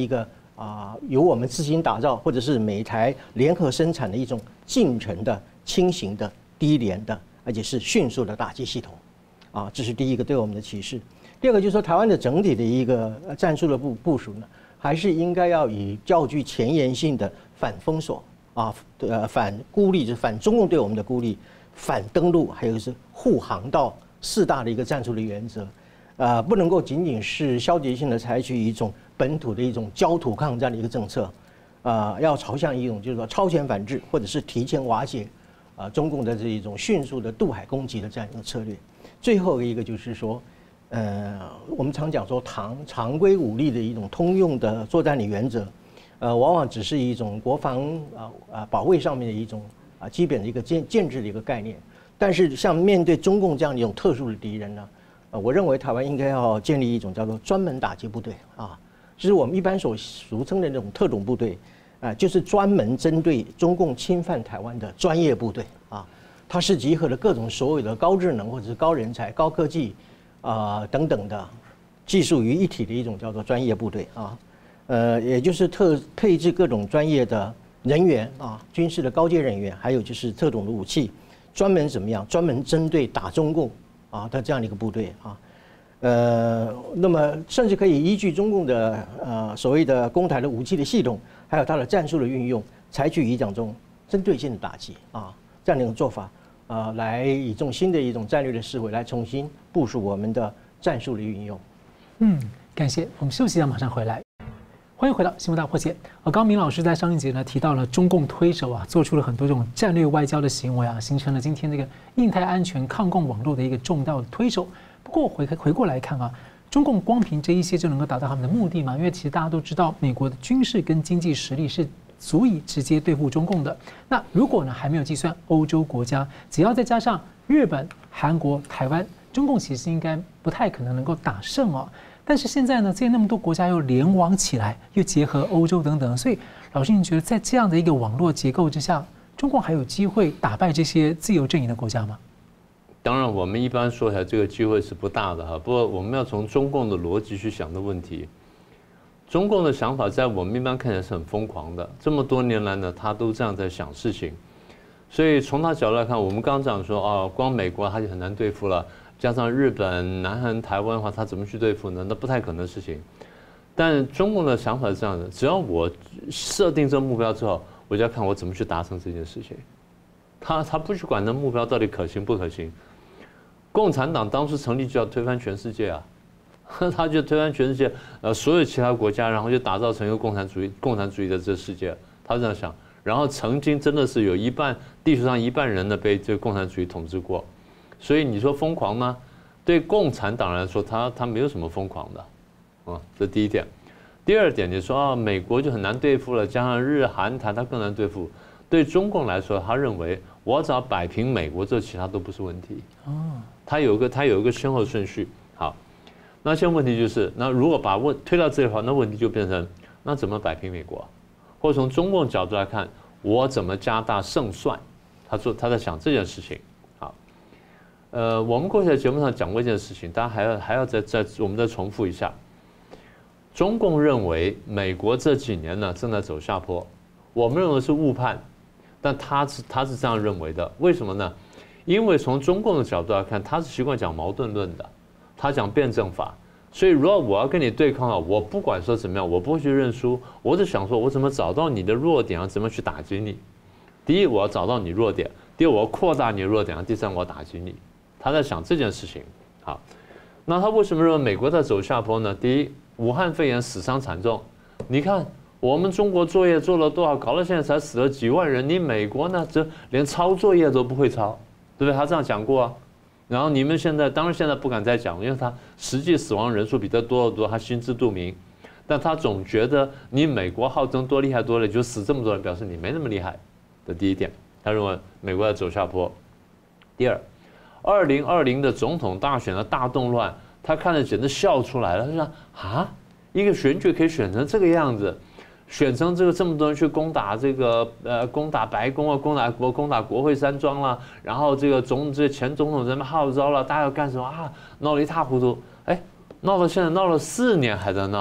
啊、由我们自行打造，或者是美台联合生产的一种近程的、轻型的、低廉的，而且是迅速的打击系统。啊，这是第一个对我们的启示。第二个就是说，台湾的整体的一个战术的部部署呢，还是应该要以较具前沿性的反封锁啊、呃反孤立，就是反中共对我们的孤立，反登陆，还有是护航道四大的一个战术的原则。呃，不能够仅仅是消极性的采取一种本土的一种焦土抗战的一个政策，呃，要朝向一种就是说超前反制，或者是提前瓦解，啊、呃，中共的这一种迅速的渡海攻击的这样一个策略。最后一个就是说，呃，我们常讲说常常规武力的一种通用的作战的原则，呃，往往只是一种国防啊啊保卫上面的一种啊基本的一个建建制的一个概念。但是像面对中共这样的一种特殊的敌人呢？呃，我认为台湾应该要建立一种叫做专门打击部队啊，就是我们一般所俗称的那种特种部队，啊，就是专门针对中共侵犯台湾的专业部队啊。它是集合了各种所有的高智能或者是高人才、高科技啊、呃、等等的技术于一体的一种叫做专业部队啊。呃，也就是特配置各种专业的人员啊，军事的高阶人员，还有就是特种的武器，专门怎么样？专门针对打中共。啊，的这样的一个部队啊，呃，那么甚至可以依据中共的呃所谓的攻台的武器的系统，还有它的战术的运用，采取一种针对性的打击啊，这样的一种做法，呃，来以这种新的一种战略的思维来重新部署我们的战术的运用。 嗯，感谢，我们休息一下，马上回来。欢迎回到新闻大破解。呃，刚明老师在上一节呢提到了中共推手啊，做出了很多这种战略外交的行为啊，形成了今天这个印太安全抗共网络的一个重要的推手。不过回回过来看啊，中共光凭这一些就能够达到他们的目的吗？因为其实大家都知道，美国的军事跟经济实力是足以直接对付中共的。那如果呢还没有计算欧洲国家，只要再加上日本、韩国、台湾，中共其实应该不太可能能够打胜哦。但是现在呢，这那么多国家又联网起来，又结合欧洲等等，所以老师，你觉得在这样的一个网络结构之下，中共还有机会打败这些自由阵营的国家吗？ 当然，我们一般说起来，这个机会是不大的哈。不过，我们要从中共的逻辑去想的问题。中共的想法在我们一般看起来是很疯狂的，这么多年来呢，他都这样在想事情。所以从他角度来看，我们刚刚讲说啊，光美国他就很难对付了。加上日本、南韩、台湾的话，他怎么去对付呢？那不太可能的事情。但中共的想法是这样的：只要我设定这个目标之后，我就要看我怎么去达成这件事情。他他不去管那目标到底可行不可行。共产党当初成立就要推翻全世界啊，他就推翻全世界，呃，所有其他国家，然后就打造成一个共产主义、共产主义的这个世界。他这样想。然后曾经真的是有一半地球上一半人呢被这个共产主义统治过。所以你说疯狂吗？对共产党来说，他他没有什么疯狂的，啊，这第一点。第二点，你说啊，美国就很难对付了，加上日韩台，他更难对付。对中共来说，他认为我只要摆平美国，这其他都不是问题。哦，他有个他有一个先后顺序。好，那现在问题就是，那如果把问推到这里的话，那问题就变成，那怎么摆平美国？或者从中共角度来看，我怎么加大胜算？他说他在想这件事情。呃，我们过去在节目上讲过一件事情，大家还要还要再再我们再重复一下。中共认为美国这几年呢正在走下坡，我们认为是误判，但他是他是这样认为的。为什么呢？因为从中共的角度来看，他是习惯讲矛盾论的，他讲辩证法。所以如果我要跟你对抗的话，我不管说怎么样，我不会去认输，我只想说我怎么找到你的弱点，怎么去打击你。第一，我要找到你弱点；第二，我要扩大你的弱点；第三，我要打击你。他在想这件事情，好，那他为什么认为美国在走下坡呢？第一，武汉肺炎死伤惨重，你看我们中国作业做了多少，搞到现在才死了几万人，你美国呢，这连抄作业都不会抄，对不对？他这样讲过啊。然后你们现在当然现在不敢再讲，因为他实际死亡人数比这多得多，他心知肚明，但他总觉得你美国号称多厉害多了，就死这么多人，表示你没那么厉害。这第一点，他认为美国在走下坡。第二，二零二零的总统大选的大动乱，他看着简直笑出来了。他说啊，一个选举可以选成这个样子，选成这个这么多人去攻打这个呃攻打白宫啊，攻打国攻打国会山庄啦，然后这个总这前总统在那号召了，大家要干什么啊？闹得一塌糊涂。哎，闹到现在闹了四年还在闹，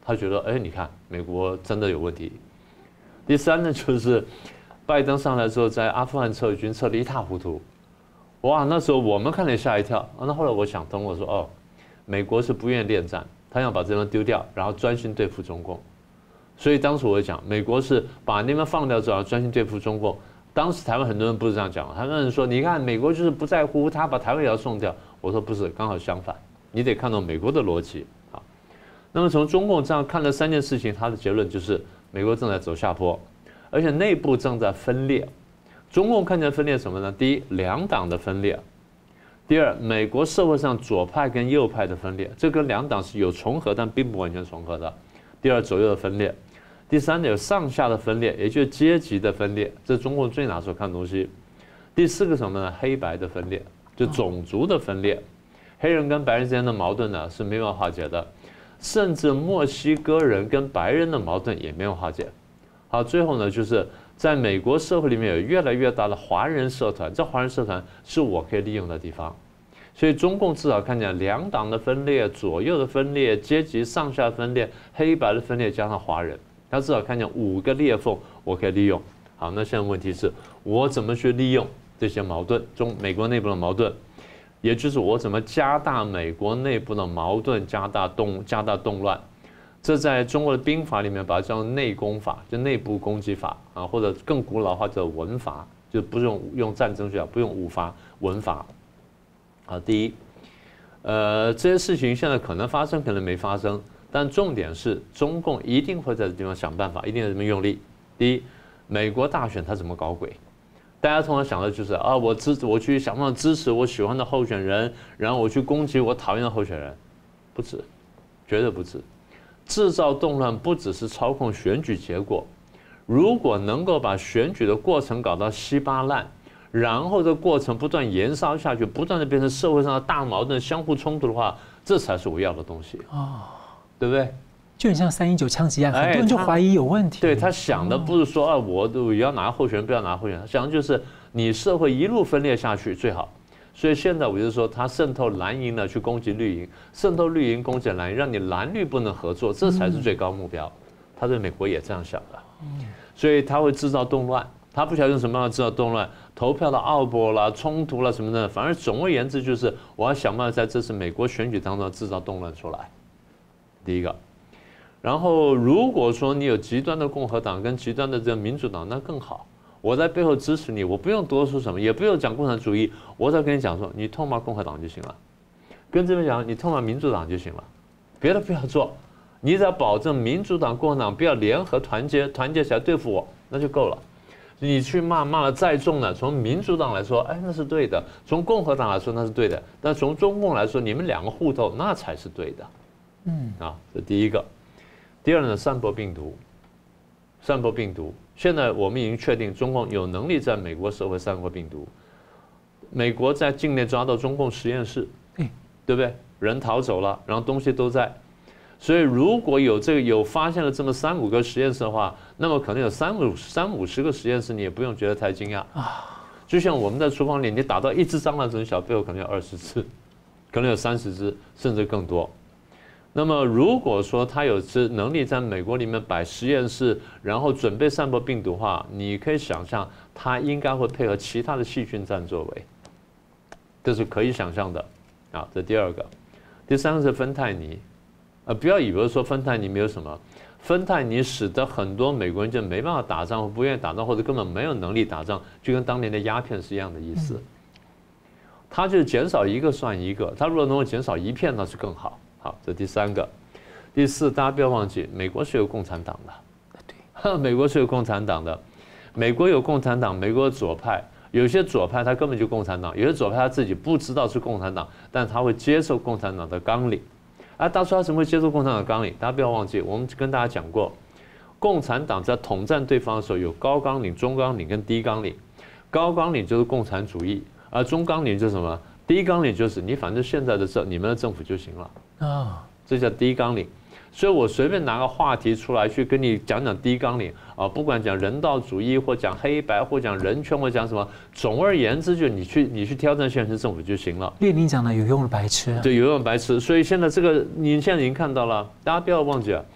他觉得哎，你看美国真的有问题。第三呢，就是拜登上来之后，在阿富汗撤军撤得一塌糊涂，哇，那时候我们看了吓一跳。啊，那后来我想通，我说哦，美国是不愿意恋战，他想把这边丢掉，然后专心对付中共。所以当时我讲，美国是把那边放掉之后，专心对付中共。当时台湾很多人不是这样讲，很多人说，你看美国就是不在乎，他把台湾也要送掉。我说不是，刚好相反，你得看到美国的逻辑啊。那么从中共这样看了三件事情，他的结论就是美国正在走下坡，而且内部正在分裂。中共看见分裂什么呢？第一，两党的分裂；第二，美国社会上左派跟右派的分裂，这跟两党是有重合，但并不完全重合的。第二，左右的分裂；第三，有上下的分裂，也就是阶级的分裂，这是中共最拿手看东西。第四个什么呢？黑白的分裂，就种族的分裂，黑人跟白人之间的矛盾呢是没办法化解的，甚至墨西哥人跟白人的矛盾也没有化解。好，最后呢，就是在美国社会里面有越来越大的华人社团，这华人社团是我可以利用的地方。所以中共至少看见两党的分裂、左右的分裂、阶级上下分裂、黑白的分裂，加上华人，他至少看见五个裂缝，我可以利用。好，那现在问题是我怎么去利用这些矛盾，中美国内部的矛盾，也就是我怎么加大美国内部的矛盾，加大动加大动乱。这在中国的兵法里面把它叫内攻法，就内部攻击法啊，或者更古老化叫文法，就不用用战争学，不用武法，文法。啊，第一，呃，这些事情现在可能发生，可能没发生，但重点是中共一定会在这地方想办法，一定在这边用力。第一，美国大选他怎么搞鬼？大家通常想的就是啊，我支我去想办法支持我喜欢的候选人，然后我去攻击我讨厌的候选人，不止，绝对不止。制造动乱不只是操控选举结果，如果能够把选举的过程搞到稀巴烂，然后这过程不断延烧下去，不断的变成社会上的大矛盾、相互冲突的话，这才是我要的东西哦，对不对？ 就很像三一九枪击案，很多人就怀疑有问题。 对，他想的不是说啊，我我要拿候选人，不要拿候选人，他想的就是你社会一路分裂下去最好。所以现在我就说，他渗透蓝营呢去攻击绿营，渗透绿营攻击蓝营，让你蓝绿不能合作，这才是最高目标。他对美国也这样想的，所以他会制造动乱。他不晓得用什么办法制造动乱，投票的奥博啦、冲突啦什么的，反而总而言之就是，我要想办法在这次美国选举当中制造动乱出来。第一个，然后如果说你有极端的共和党跟极端的这个民主党，那更好，我在背后支持你，我不用多说什么，也不用讲共产主义，我只要跟你讲说，你痛骂共和党就行了，跟这边讲你痛骂民主党就行了，别的不要做，你只要保证民主党、共和党不要联合团结，团结起来对付我，那就够了。你去骂骂了再重了，从民主党来说，哎，那是对的；从共和党来说，那是对的。但从中共来说，你们两个互斗，那才是对的。嗯，啊，这第一个。第二呢，散播病毒，散播病毒。现在我们已经确定，中共有能力在美国社会散播病毒。美国在境内抓到中共实验室，对不对？人逃走了，然后东西都在。所以如果有这个有发现了这么三五个实验室的话，那么可能有三五三五十个实验室，你也不用觉得太惊讶啊。就像我们在厨房里，你打到一只蟑螂这种小背后可能有二十只，可能有三十只，甚至更多。那么如果说他有这能力在美国里面摆实验室，然后准备散播病毒的话，你可以想象他应该会配合其他的细菌战作为，这是可以想象的啊。这第二个，第三个是芬太尼。呃，不要以为说芬太尼没有什么，芬太尼使得很多美国人就没办法打仗，或不愿意打仗，或者根本没有能力打仗，就跟当年的鸦片是一样的意思。他就减少一个算一个，他如果能够减少一片，那是更好。好，这第三个，第四，大家不要忘记，美国是有共产党的，对，美国是有共产党的，美国有共产党，美国有左派，有些左派他根本就共产党，有些左派他自己不知道是共产党，但他会接受共产党的纲领。啊，当初他怎么会接受共产党的纲领？大家不要忘记，我们跟大家讲过，共产党在统战对方的时候有高纲领、中纲领跟低纲领。高纲领就是共产主义，而中纲领就是什么？低纲领就是你反正现在的政你们的政府就行了啊，这叫低纲领。所以我随便拿个话题出来去跟你讲讲低纲领啊，不管讲人道主义或讲黑白或讲人权或讲什么，总而言之就你去你去挑战现实政府就行了。 列宁讲的有用的白痴， 对，有用的白痴。所以现在这个你现在已经看到了，大家不要忘记了，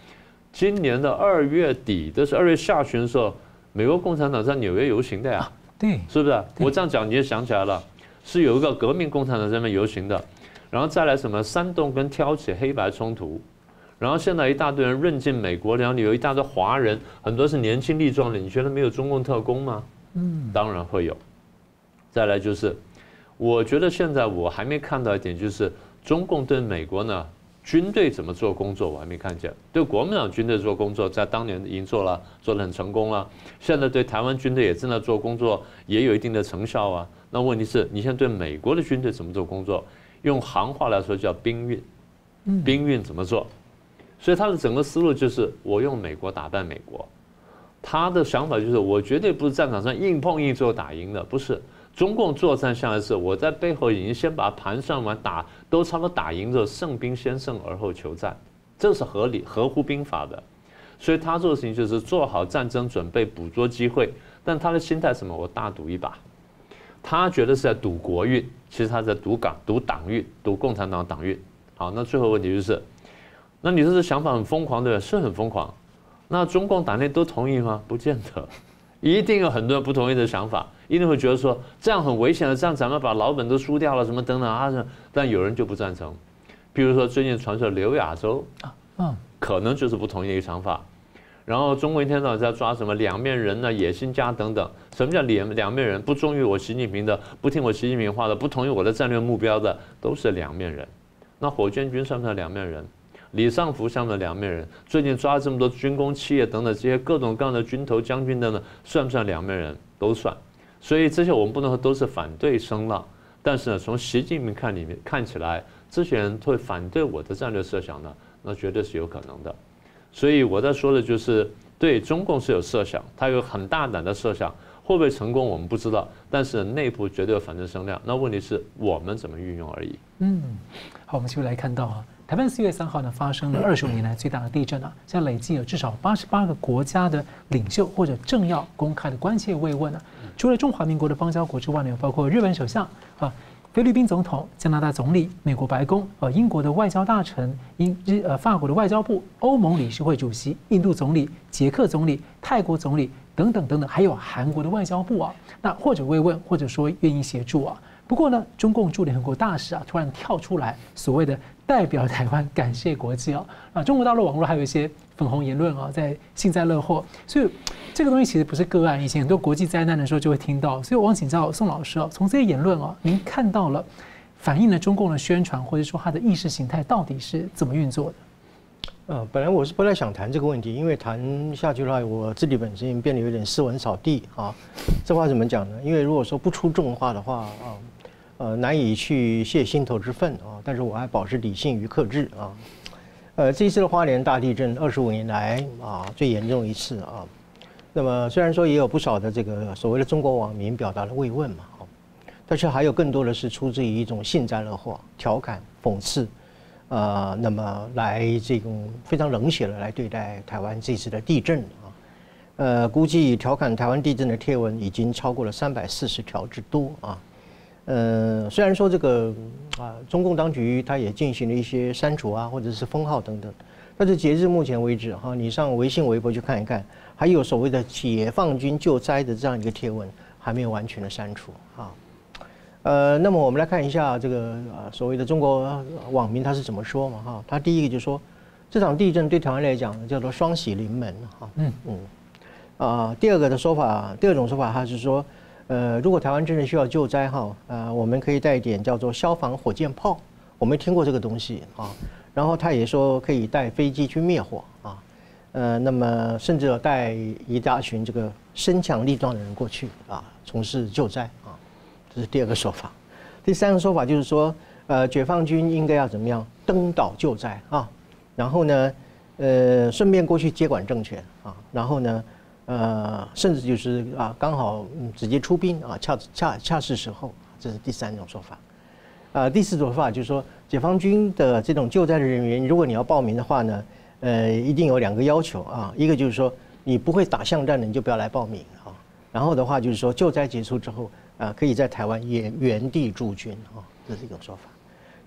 今年的二月底，这是二月下旬的时候，美国共产党在纽约游行的呀， 对， 是不是？我这样讲你也想起来了，是有一个革命共产党在那边游行的，然后再来什么煽动跟挑起黑白冲突，然后现在一大堆人润进美国，然后有一大堆华人，很多是年轻力壮的，你觉得没有中共特工吗？嗯，当然会有。再来就是，我觉得现在我还没看到一点，就是中共对美国呢。军队怎么做工作，我还没看见。对国民党军队做工作，在当年已经做了，做得很成功了。现在对台湾军队也正在做工作，也有一定的成效啊。那问题是你现在对美国的军队怎么做工作？用行话来说叫兵运，兵运怎么做？所以他的整个思路就是我用美国打败美国。他的想法就是我绝对不是战场上硬碰硬最后打赢的，不是。中共作战下来是我在背后已经先把盘算完，打都差不多打赢之后，胜兵先胜而后求战，这是合理合乎兵法的。所以他做的事情就是做好战争准备，捕捉机会。但他的心态是什么？我大赌一把。他觉得是在赌国运，其实他在赌港、赌党运、赌共产党党运。好，那最后问题就是，那你说这想法很疯狂，对吧？是很疯狂。那中共党内都同意吗？不见得。一定有很多人不同意的想法，一定会觉得说这样很危险的，这样咱们把老本都输掉了，什么等等啊。但有人就不赞成，比如说最近传说刘亚洲，嗯，可能就是不同意一个想法。然后中国一天到晚在抓什么两面人呢、野心家等等。什么叫两两面人？不忠于我习近平的，不听我习近平话的，不同意我的战略目标的，都是两面人。那火箭军算不算两面人？李尚福像不算两面人？最近抓了这么多军工企业等等这些各种各样的军头将军等等，算不算两面人？都算。所以这些我们不能说都是反对声浪，但是呢，从习近平看里面看起来，这些人会反对我的战略设想呢，那绝对是有可能的。所以我在说的就是，对中共是有设想，他有很大胆的设想，会不会成功我们不知道，但是内部绝对有反对声量。那问题是我们怎么运用而已。嗯， 好，我们继续来看到啊。台湾四月三号呢发生了二十五年来最大的地震啊，现在累计有至少八十八个国家的领袖或者政要公开的关切慰问啊。除了中华民国的邦交国之外呢，有包括日本首相啊、菲律宾总统、加拿大总理、美国白宫、呃英国的外交大臣、英日呃法国的外交部、欧盟理事会主席、印度总理、捷克总理、泰国总理等等等等，还有韩国的外交部啊，那或者慰问，或者说愿意协助啊。不过呢，中共驻联合国大使啊突然跳出来，所谓的代表台湾感谢国际啊啊，中国大陆网络还有一些粉红言论啊，在幸灾乐祸，所以这个东西其实不是个案，以前很多国际灾难的时候就会听到。所以我想请教宋老师啊，从这些言论啊，您看到了反映了中共的宣传，或者说它的意识形态到底是怎么运作的？ 呃，本来我是不太想谈这个问题，因为谈下去的话，我自己本身变得有点斯文扫地啊。这话怎么讲呢？因为如果说不出重话的话啊。呃，难以去泄心头之愤啊，但是我还保持理性与克制啊。呃，这一次的花莲大地震，二十五年来啊最严重一次啊。那么虽然说也有不少的这个所谓的中国网民表达了慰问嘛，但是还有更多的是出自于一种幸灾乐祸、调侃、讽刺，呃，那么来这种非常冷血的来对待台湾这次的地震啊。呃，估计调侃台湾地震的贴文已经超过了三百四十条之多啊。呃，虽然说这个啊，中共当局它也进行了一些删除啊，或者是封号等等，但是截至目前为止哈，你上微信、微博去看一看，还有所谓的解放军救灾的这样一个贴文，还没有完全的删除啊。呃，那么我们来看一下这个啊所谓的中国网民他是怎么说嘛哈？他第一个就说，这场地震对台湾来讲叫做双喜临门哈。嗯嗯。啊，第二个的说法，第二种说法他是说。呃，如果台湾真的需要救灾哈，呃，我们可以带一点叫做消防火箭炮，我没听过这个东西啊。然后他也说可以带飞机去灭火啊，呃，那么甚至要带一大群这个身强力壮的人过去啊，从事救灾啊，这是第二个说法。第三个说法就是说，呃，解放军应该要怎么样登岛救灾啊，然后呢，呃，顺便过去接管政权啊，然后呢。呃，甚至就是啊，刚好直接出兵啊，恰恰恰是时候，这是第三种说法。啊，第四种说法就是说，解放军的这种救灾的人员，如果你要报名的话呢，呃，一定有两个要求啊，一个就是说你不会打巷战的，你就不要来报名啊。然后的话就是说，救灾结束之后啊，可以在台湾原原地驻军啊，这是一种说法。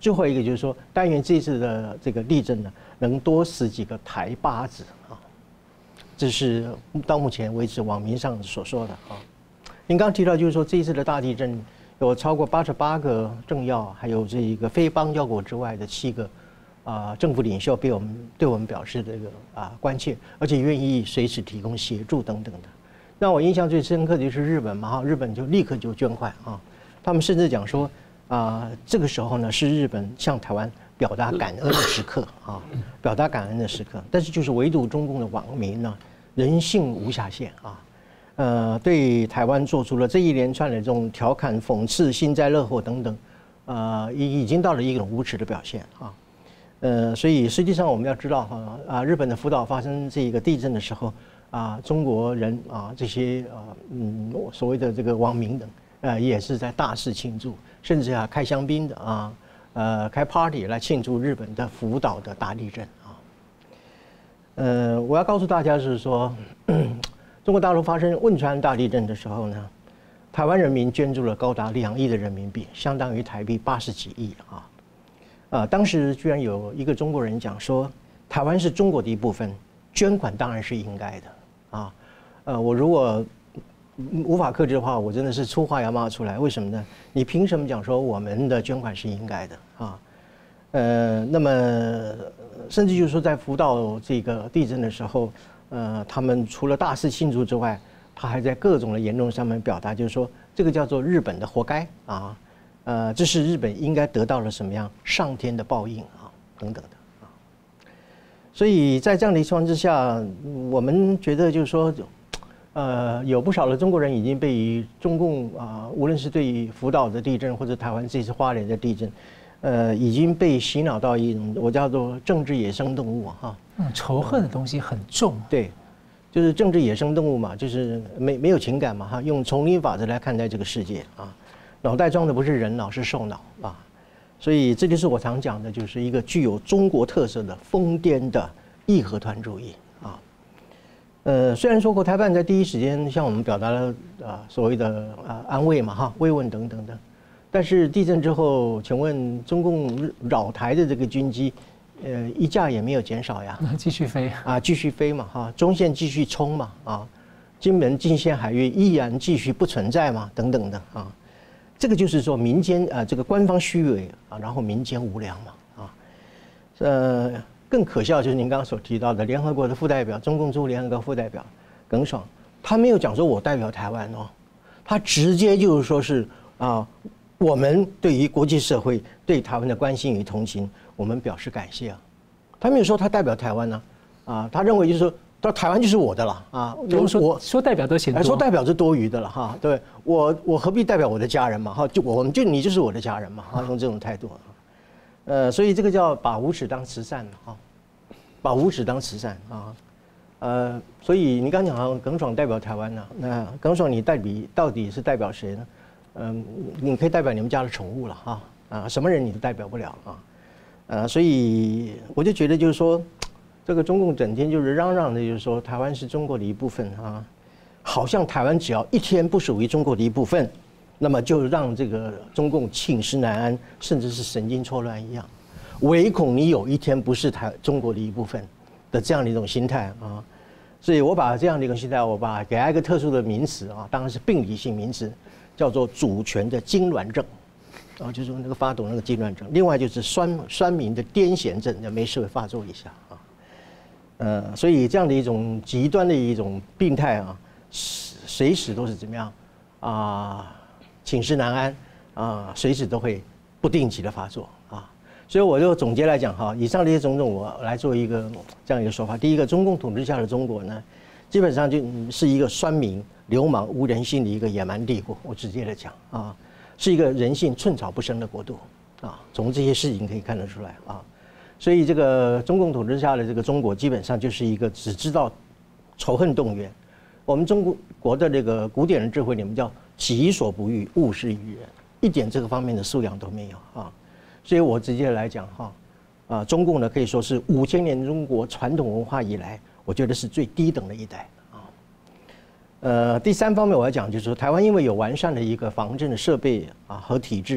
最后一个就是说，但愿这次的这个地震呢，能多死几个台巴子啊。这是到目前为止网民上所说的啊。您刚提到就是说，这一次的大地震有超过八十八个政要，还有这一个非邦交国之外的七个啊政府领袖，被我们对我们表示这个啊关切，而且愿意随时提供协助等等的。让我印象最深刻的就是日本嘛，哈，日本就立刻就捐款啊，他们甚至讲说啊，这个时候呢是日本向台湾表达感恩的时刻啊，表达感恩的时刻。但是就是唯独中共的网民呢，人性无下限啊。呃，对台湾做出了这一连串的这种调侃、讽刺、幸灾乐祸等等，呃，已已经到了一种无耻的表现啊。呃，所以实际上我们要知道哈啊，日本的福岛发生这个地震的时候啊，中国人啊这些啊嗯所谓的这个网民等，呃也是在大肆庆祝，甚至啊开香槟的啊，呃开 party 来庆祝日本的福岛的大地震啊。呃，我要告诉大家是说。中国大陆发生汶川大地震的时候呢，台湾人民捐助了高达两亿的人民币，相当于台币八十几亿啊！啊，当时居然有一个中国人讲说，台湾是中国的一部分，捐款当然是应该的啊。呃，我如果无法克制的话，我真的是粗话要骂出来。为什么呢？你凭什么讲说我们的捐款是应该的啊？呃，那么甚至就是说，在福岛这个地震的时候。呃，他们除了大肆庆祝之外，他还在各种的言论上面表达，就是说这个叫做日本的活该啊，呃，这是日本应该得到了什么样上天的报应啊，等等的啊。所以在这样的情况之下，我们觉得就是说，呃，有不少的中国人已经被中共啊，无论是对福岛的地震或者台湾这次花莲的地震。呃，已经被洗脑到一种我叫做政治野生动物哈， 嗯，仇恨的东西很重， 对，就是政治野生动物嘛，就是没没有情感嘛哈，用丛林法则来看待这个世界啊，脑袋装的不是人脑，是兽脑啊，所以这就是我常讲的，就是一个具有中国特色的疯癫的义和团主义啊。呃，虽然说国台办在第一时间向我们表达了啊所谓的啊安慰嘛哈，慰问等等的。但是地震之后，请问中共扰台的这个军机，呃，一架也没有减少呀， 继续飞啊，继续飞嘛，哈，中线继续冲嘛，啊，金门近线海域依然继续不存在嘛，等等的啊，这个就是说民间啊，这个官方虚伪啊，然后民间无良嘛，啊，呃，更可笑就是您刚刚所提到的联合国的副代表，中共驻联合国副代表耿爽，他没有讲说我代表台湾哦，他直接就是说是啊。我们对于国际社会对台湾的关心与同情，我们表示感谢啊。他没有说他代表台湾呢，啊，他认为就是说，到台湾就是我的了啊。 我说说代表都显多， 说代表是多余的了哈。对我我何必代表我的家人嘛哈？就我们就你就是我的家人嘛哈，用这种态度啊。呃，所以这个叫把无耻当慈善嘛哈，把无耻当慈善啊。呃，所以你刚讲好像耿爽代表台湾呢，那耿爽你代比到底是代表谁呢？嗯，你可以代表你们家的宠物了哈，啊，什么人你都代表不了啊，呃，所以我就觉得就是说，这个中共整天就是嚷嚷的，就是说台湾是中国的一部分啊，好像台湾只要一天不属于中国的一部分，那么就让这个中共寝食难安，甚至是神经错乱一样，唯恐你有一天不是台中国的一部分的这样的一种心态啊，所以我把这样的一个心态，我把给它一个特殊的名词啊，当然是病理性名词。叫做主权的痉挛症，啊，就是那个发抖那个痉挛症。另外就是酸酸民的癫痫症，没事会发作一下啊。呃，所以这样的一种极端的一种病态啊，随时都是怎么样啊，寝食难安啊，随时都会不定期的发作啊。所以我就总结来讲哈，以上这些种种，我来做一个这样一个说法。第一个，中共统治下的中国呢，基本上就是一个酸民。流氓无人性的一个野蛮帝国，我直接的讲啊，是一个人性寸草不生的国度啊。从这些事情可以看得出来啊，所以这个中共统治下的这个中国，基本上就是一个只知道仇恨动员。我们中国的这个古典的智慧里面叫己所不欲，勿施于人，一点这个方面的素养都没有啊。所以我直接来讲哈，啊，中共呢可以说是五千年中国传统文化以来，我觉得是最低等的一代。呃，第三方面我要讲就是说，台湾因为有完善的一个防震的设备啊和体制，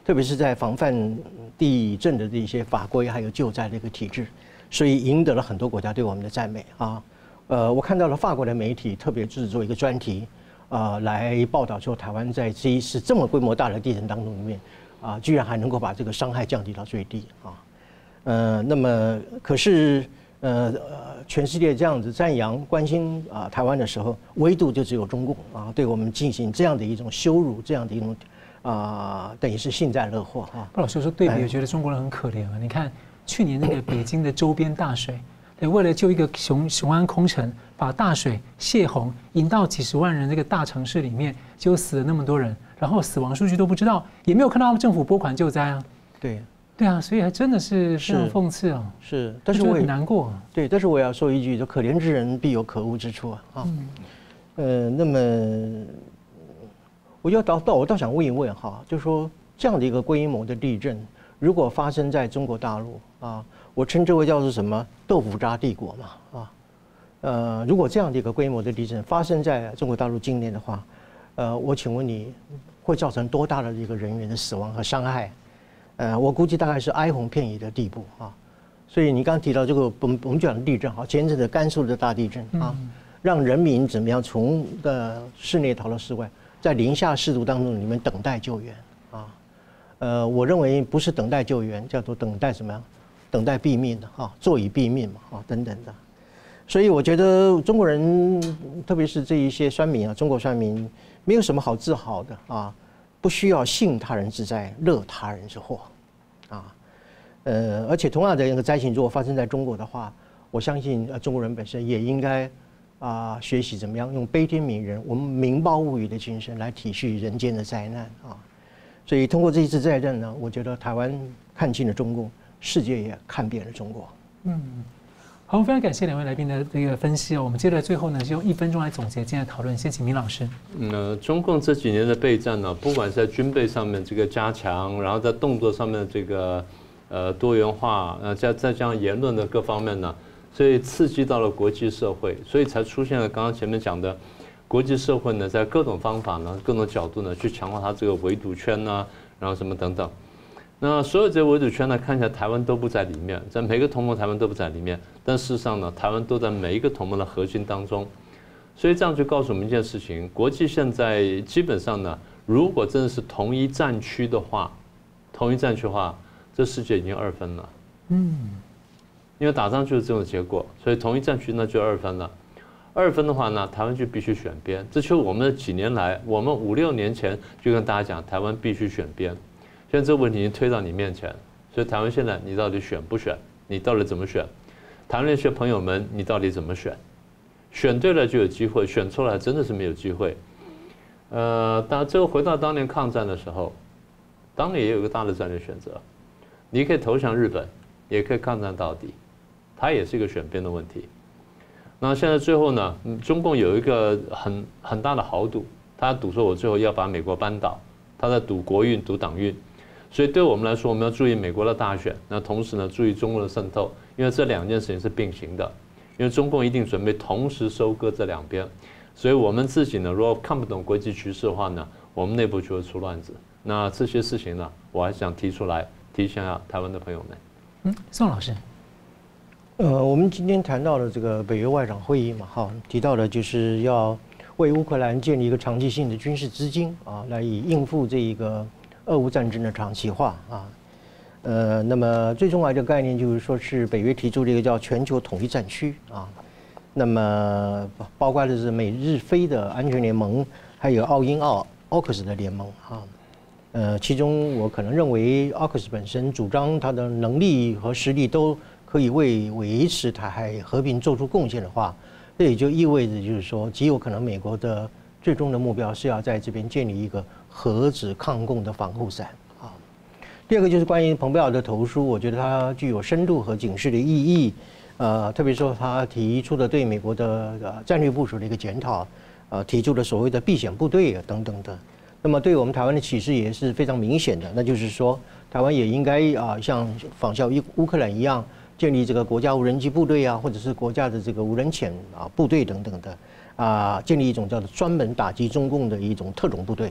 特别是在防范地震的这些法规还有救灾的一个体制，所以赢得了很多国家对我们的赞美啊。呃，我看到了法国的媒体特别制作一个专题，啊，来报道说台湾在这一次这么规模大的地震当中里面，啊，居然还能够把这个伤害降低到最低啊。呃，那么可是。呃呃，全世界这样子赞扬、关心啊台湾的时候，唯独就只有中共啊，对我们进行这样的一种羞辱，这样的一种啊，等于是幸灾乐祸啊。 不，老师说对比，我觉得中国人很可怜啊。你看去年那个北京的周边大水，对，为了救一个雄雄安空城，把大水泄洪引到几十万人这个大城市里面，结果死了那么多人，然后死亡数据都不知道，也没有看到政府拨款救灾啊。 对。 对啊，所以还真的是非常讽刺啊。 是，但是我也很难过。 对，但是我要说一句，就可怜之人必有可恶之处啊。啊，嗯、呃，那么我要倒倒我倒想问一问哈，就是说这样的一个规模的地震，如果发生在中国大陆啊，我称之为叫做什么豆腐渣帝国嘛啊，呃，如果这样的一个规模的地震发生在中国大陆境内的话，呃，我请问你会造成多大的一个人员的死亡和伤害？呃，我估计大概是哀鸿遍野的地步啊，所以你刚刚提到这个，我们我们讲的地震哈，前阵子甘肃的大地震啊，让人民怎么样从的室内逃到室外，在零下四度当中里面等待救援啊，呃，我认为不是等待救援，叫做等待什么样？等待毙命的哈，坐以毙命嘛啊等等的，所以我觉得中国人，特别是这一些酸民啊，中国酸民没有什么好自豪的啊。不需要幸他人之灾，乐他人之祸，啊，呃，而且同样的一个灾情，如果发生在中国的话，我相信呃中国人本身也应该啊学习怎么样用悲天悯人、我们民报物语的精神来体恤人间的灾难啊。所以通过这一次灾难呢，我觉得台湾看清了中共，世界也看遍了中国。嗯。 好，非常感谢两位来宾的这个分析哦。我们接着最后呢，就用一分钟来总结今天的讨论。先请明老师。 嗯、呃，中共这几年的备战呢，不管是在军备上面这个加强，然后在动作上面这个呃多元化，呃再再加上言论的各方面呢，所以刺激到了国际社会，所以才出现了刚刚前面讲的，国际社会呢在各种方法呢、各种角度呢去强化它这个围堵圈呐、然后什么等等。那所有这些围堵圈呢，看起来台湾都不在里面，在每个同盟台湾都不在里面，但事实上呢，台湾都在每一个同盟的核心当中，所以这样就告诉我们一件事情：国际现在基本上呢，如果真的是同一战区的话，同一战区的话，这世界已经二分了。嗯，因为打仗就是这种结果，所以同一战区呢就二分了。二分的话呢，台湾就必须选边，这就是我们几年来，我们五六年前就跟大家讲，台湾必须选边。现在这个问题已经推到你面前，所以台湾现在你到底选不选？你到底怎么选？台湾那些朋友们，你到底怎么选？选对了就有机会，选错了真的是没有机会。呃，当然，这个回到当年抗战的时候，当年也有一个大的战略选择，你可以投降日本，也可以抗战到底，它也是一个选边的问题。那现在最后呢，中共有一个很很大的豪赌，他赌说我最后要把美国扳倒，他在赌国运、赌党运。所以对我们来说，我们要注意美国的大选，那同时呢，注意中国的渗透，因为这两件事情是并行的。因为中共一定准备同时收割这两边，所以我们自己呢，如果看不懂国际局势的话呢，我们内部就会出乱子。那这些事情呢，我还想提出来，提醒下台湾的朋友们。 嗯，宋老师， 呃，我们今天谈到了这个北约外长会议嘛，哈，提到的就是要为乌克兰建立一个长期性的军事资金啊，来以应付这一个俄乌战争的长期化啊，呃，那么最重要的概念就是说是北约提出这个叫全球统一战区啊，那么包括的是美日菲的安全联盟，还有澳英澳 A U K U S 的联盟啊，呃，其中我可能认为 A U K U S 本身主张它的能力和实力都可以为维持台海和平做出贡献的话，这也就意味着就是说极有可能美国的最终的目标是要在这边建立一个核子抗共的防护伞啊。第二个就是关于蓬佩奥的投书，我觉得它具有深度和警示的意义，呃，特别说他提出的对美国的呃战略部署的一个检讨，呃，提出了所谓的避险部队啊等等的。那么对我们台湾的启示也是非常明显的，那就是说台湾也应该啊像仿效乌克兰一样，建立这个国家无人机部队啊，或者是国家的这个无人潜啊部队等等的。啊，建立一种叫做专门打击中共的一种特种部队，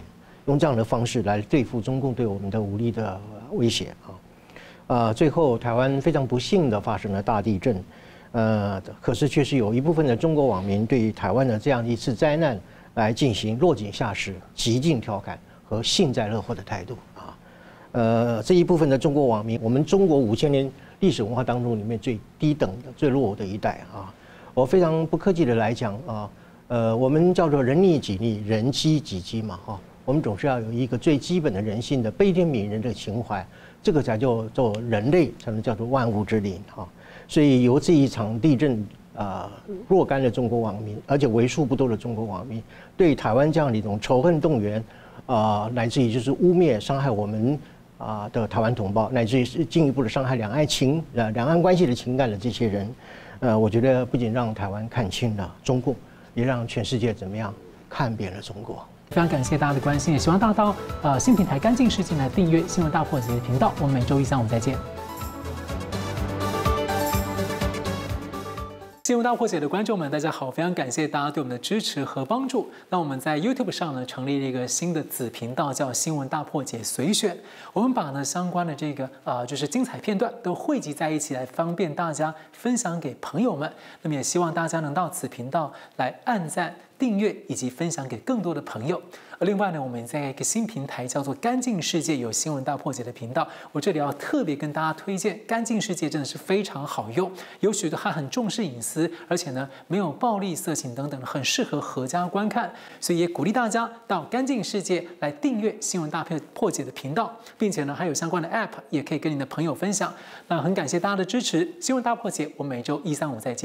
用这样的方式来对付中共对我们的武力的威胁啊。呃，最后台湾非常不幸的发生了大地震，呃，可是却是有一部分的中国网民对于台湾的这样一次灾难来进行落井下石、极尽调侃和幸灾乐祸的态度啊。呃，这一部分的中国网民，我们中国五千年历史文化当中里面最低等的、最落伍的一代啊。我非常不客气的来讲啊，呃，我们叫做人逆己逆，人饥己饥嘛哈。我们总是要有一个最基本的人性的悲天悯人的情怀。这个才叫做人类，才能叫做万物之灵哈。所以由这一场地震啊、呃，若干的中国网民，而且为数不多的中国网民，对台湾这样的一种仇恨动员啊、呃，乃至于就是污蔑、伤害我们啊、呃、的台湾同胞，乃至于是进一步的伤害两岸情呃两岸关系的情感的这些人，呃，我觉得不仅让台湾看清了中共，也让全世界怎么样看扁了中国。 非常感谢大家的关心，也希望大家到呃新平台干净事件来订阅新闻大破解的频道。我们每周一三五再见。新闻大破解的观众们，大家好！非常感谢大家对我们的支持和帮助。那我们在 YouTube 上呢，成立了一个新的子频道，叫“新闻大破解随选”。我们把呢相关的这个呃，就是精彩片段都汇集在一起，来方便大家分享给朋友们。那么也希望大家能到此频道来按赞、订阅以及分享给更多的朋友。而另外呢，我们在一个新平台叫做“干净世界”有新闻大破解的频道，我这里要特别跟大家推荐“干净世界”，真的是非常好用，有许多它很重视隐私，而且呢没有暴力、色情等等，很适合合家观看，所以也鼓励大家到“干净世界”来订阅新闻大破解的频道，并且呢还有相关的 App 也可以跟你的朋友分享。那很感谢大家的支持，新闻大破解，我们每周一三五再见。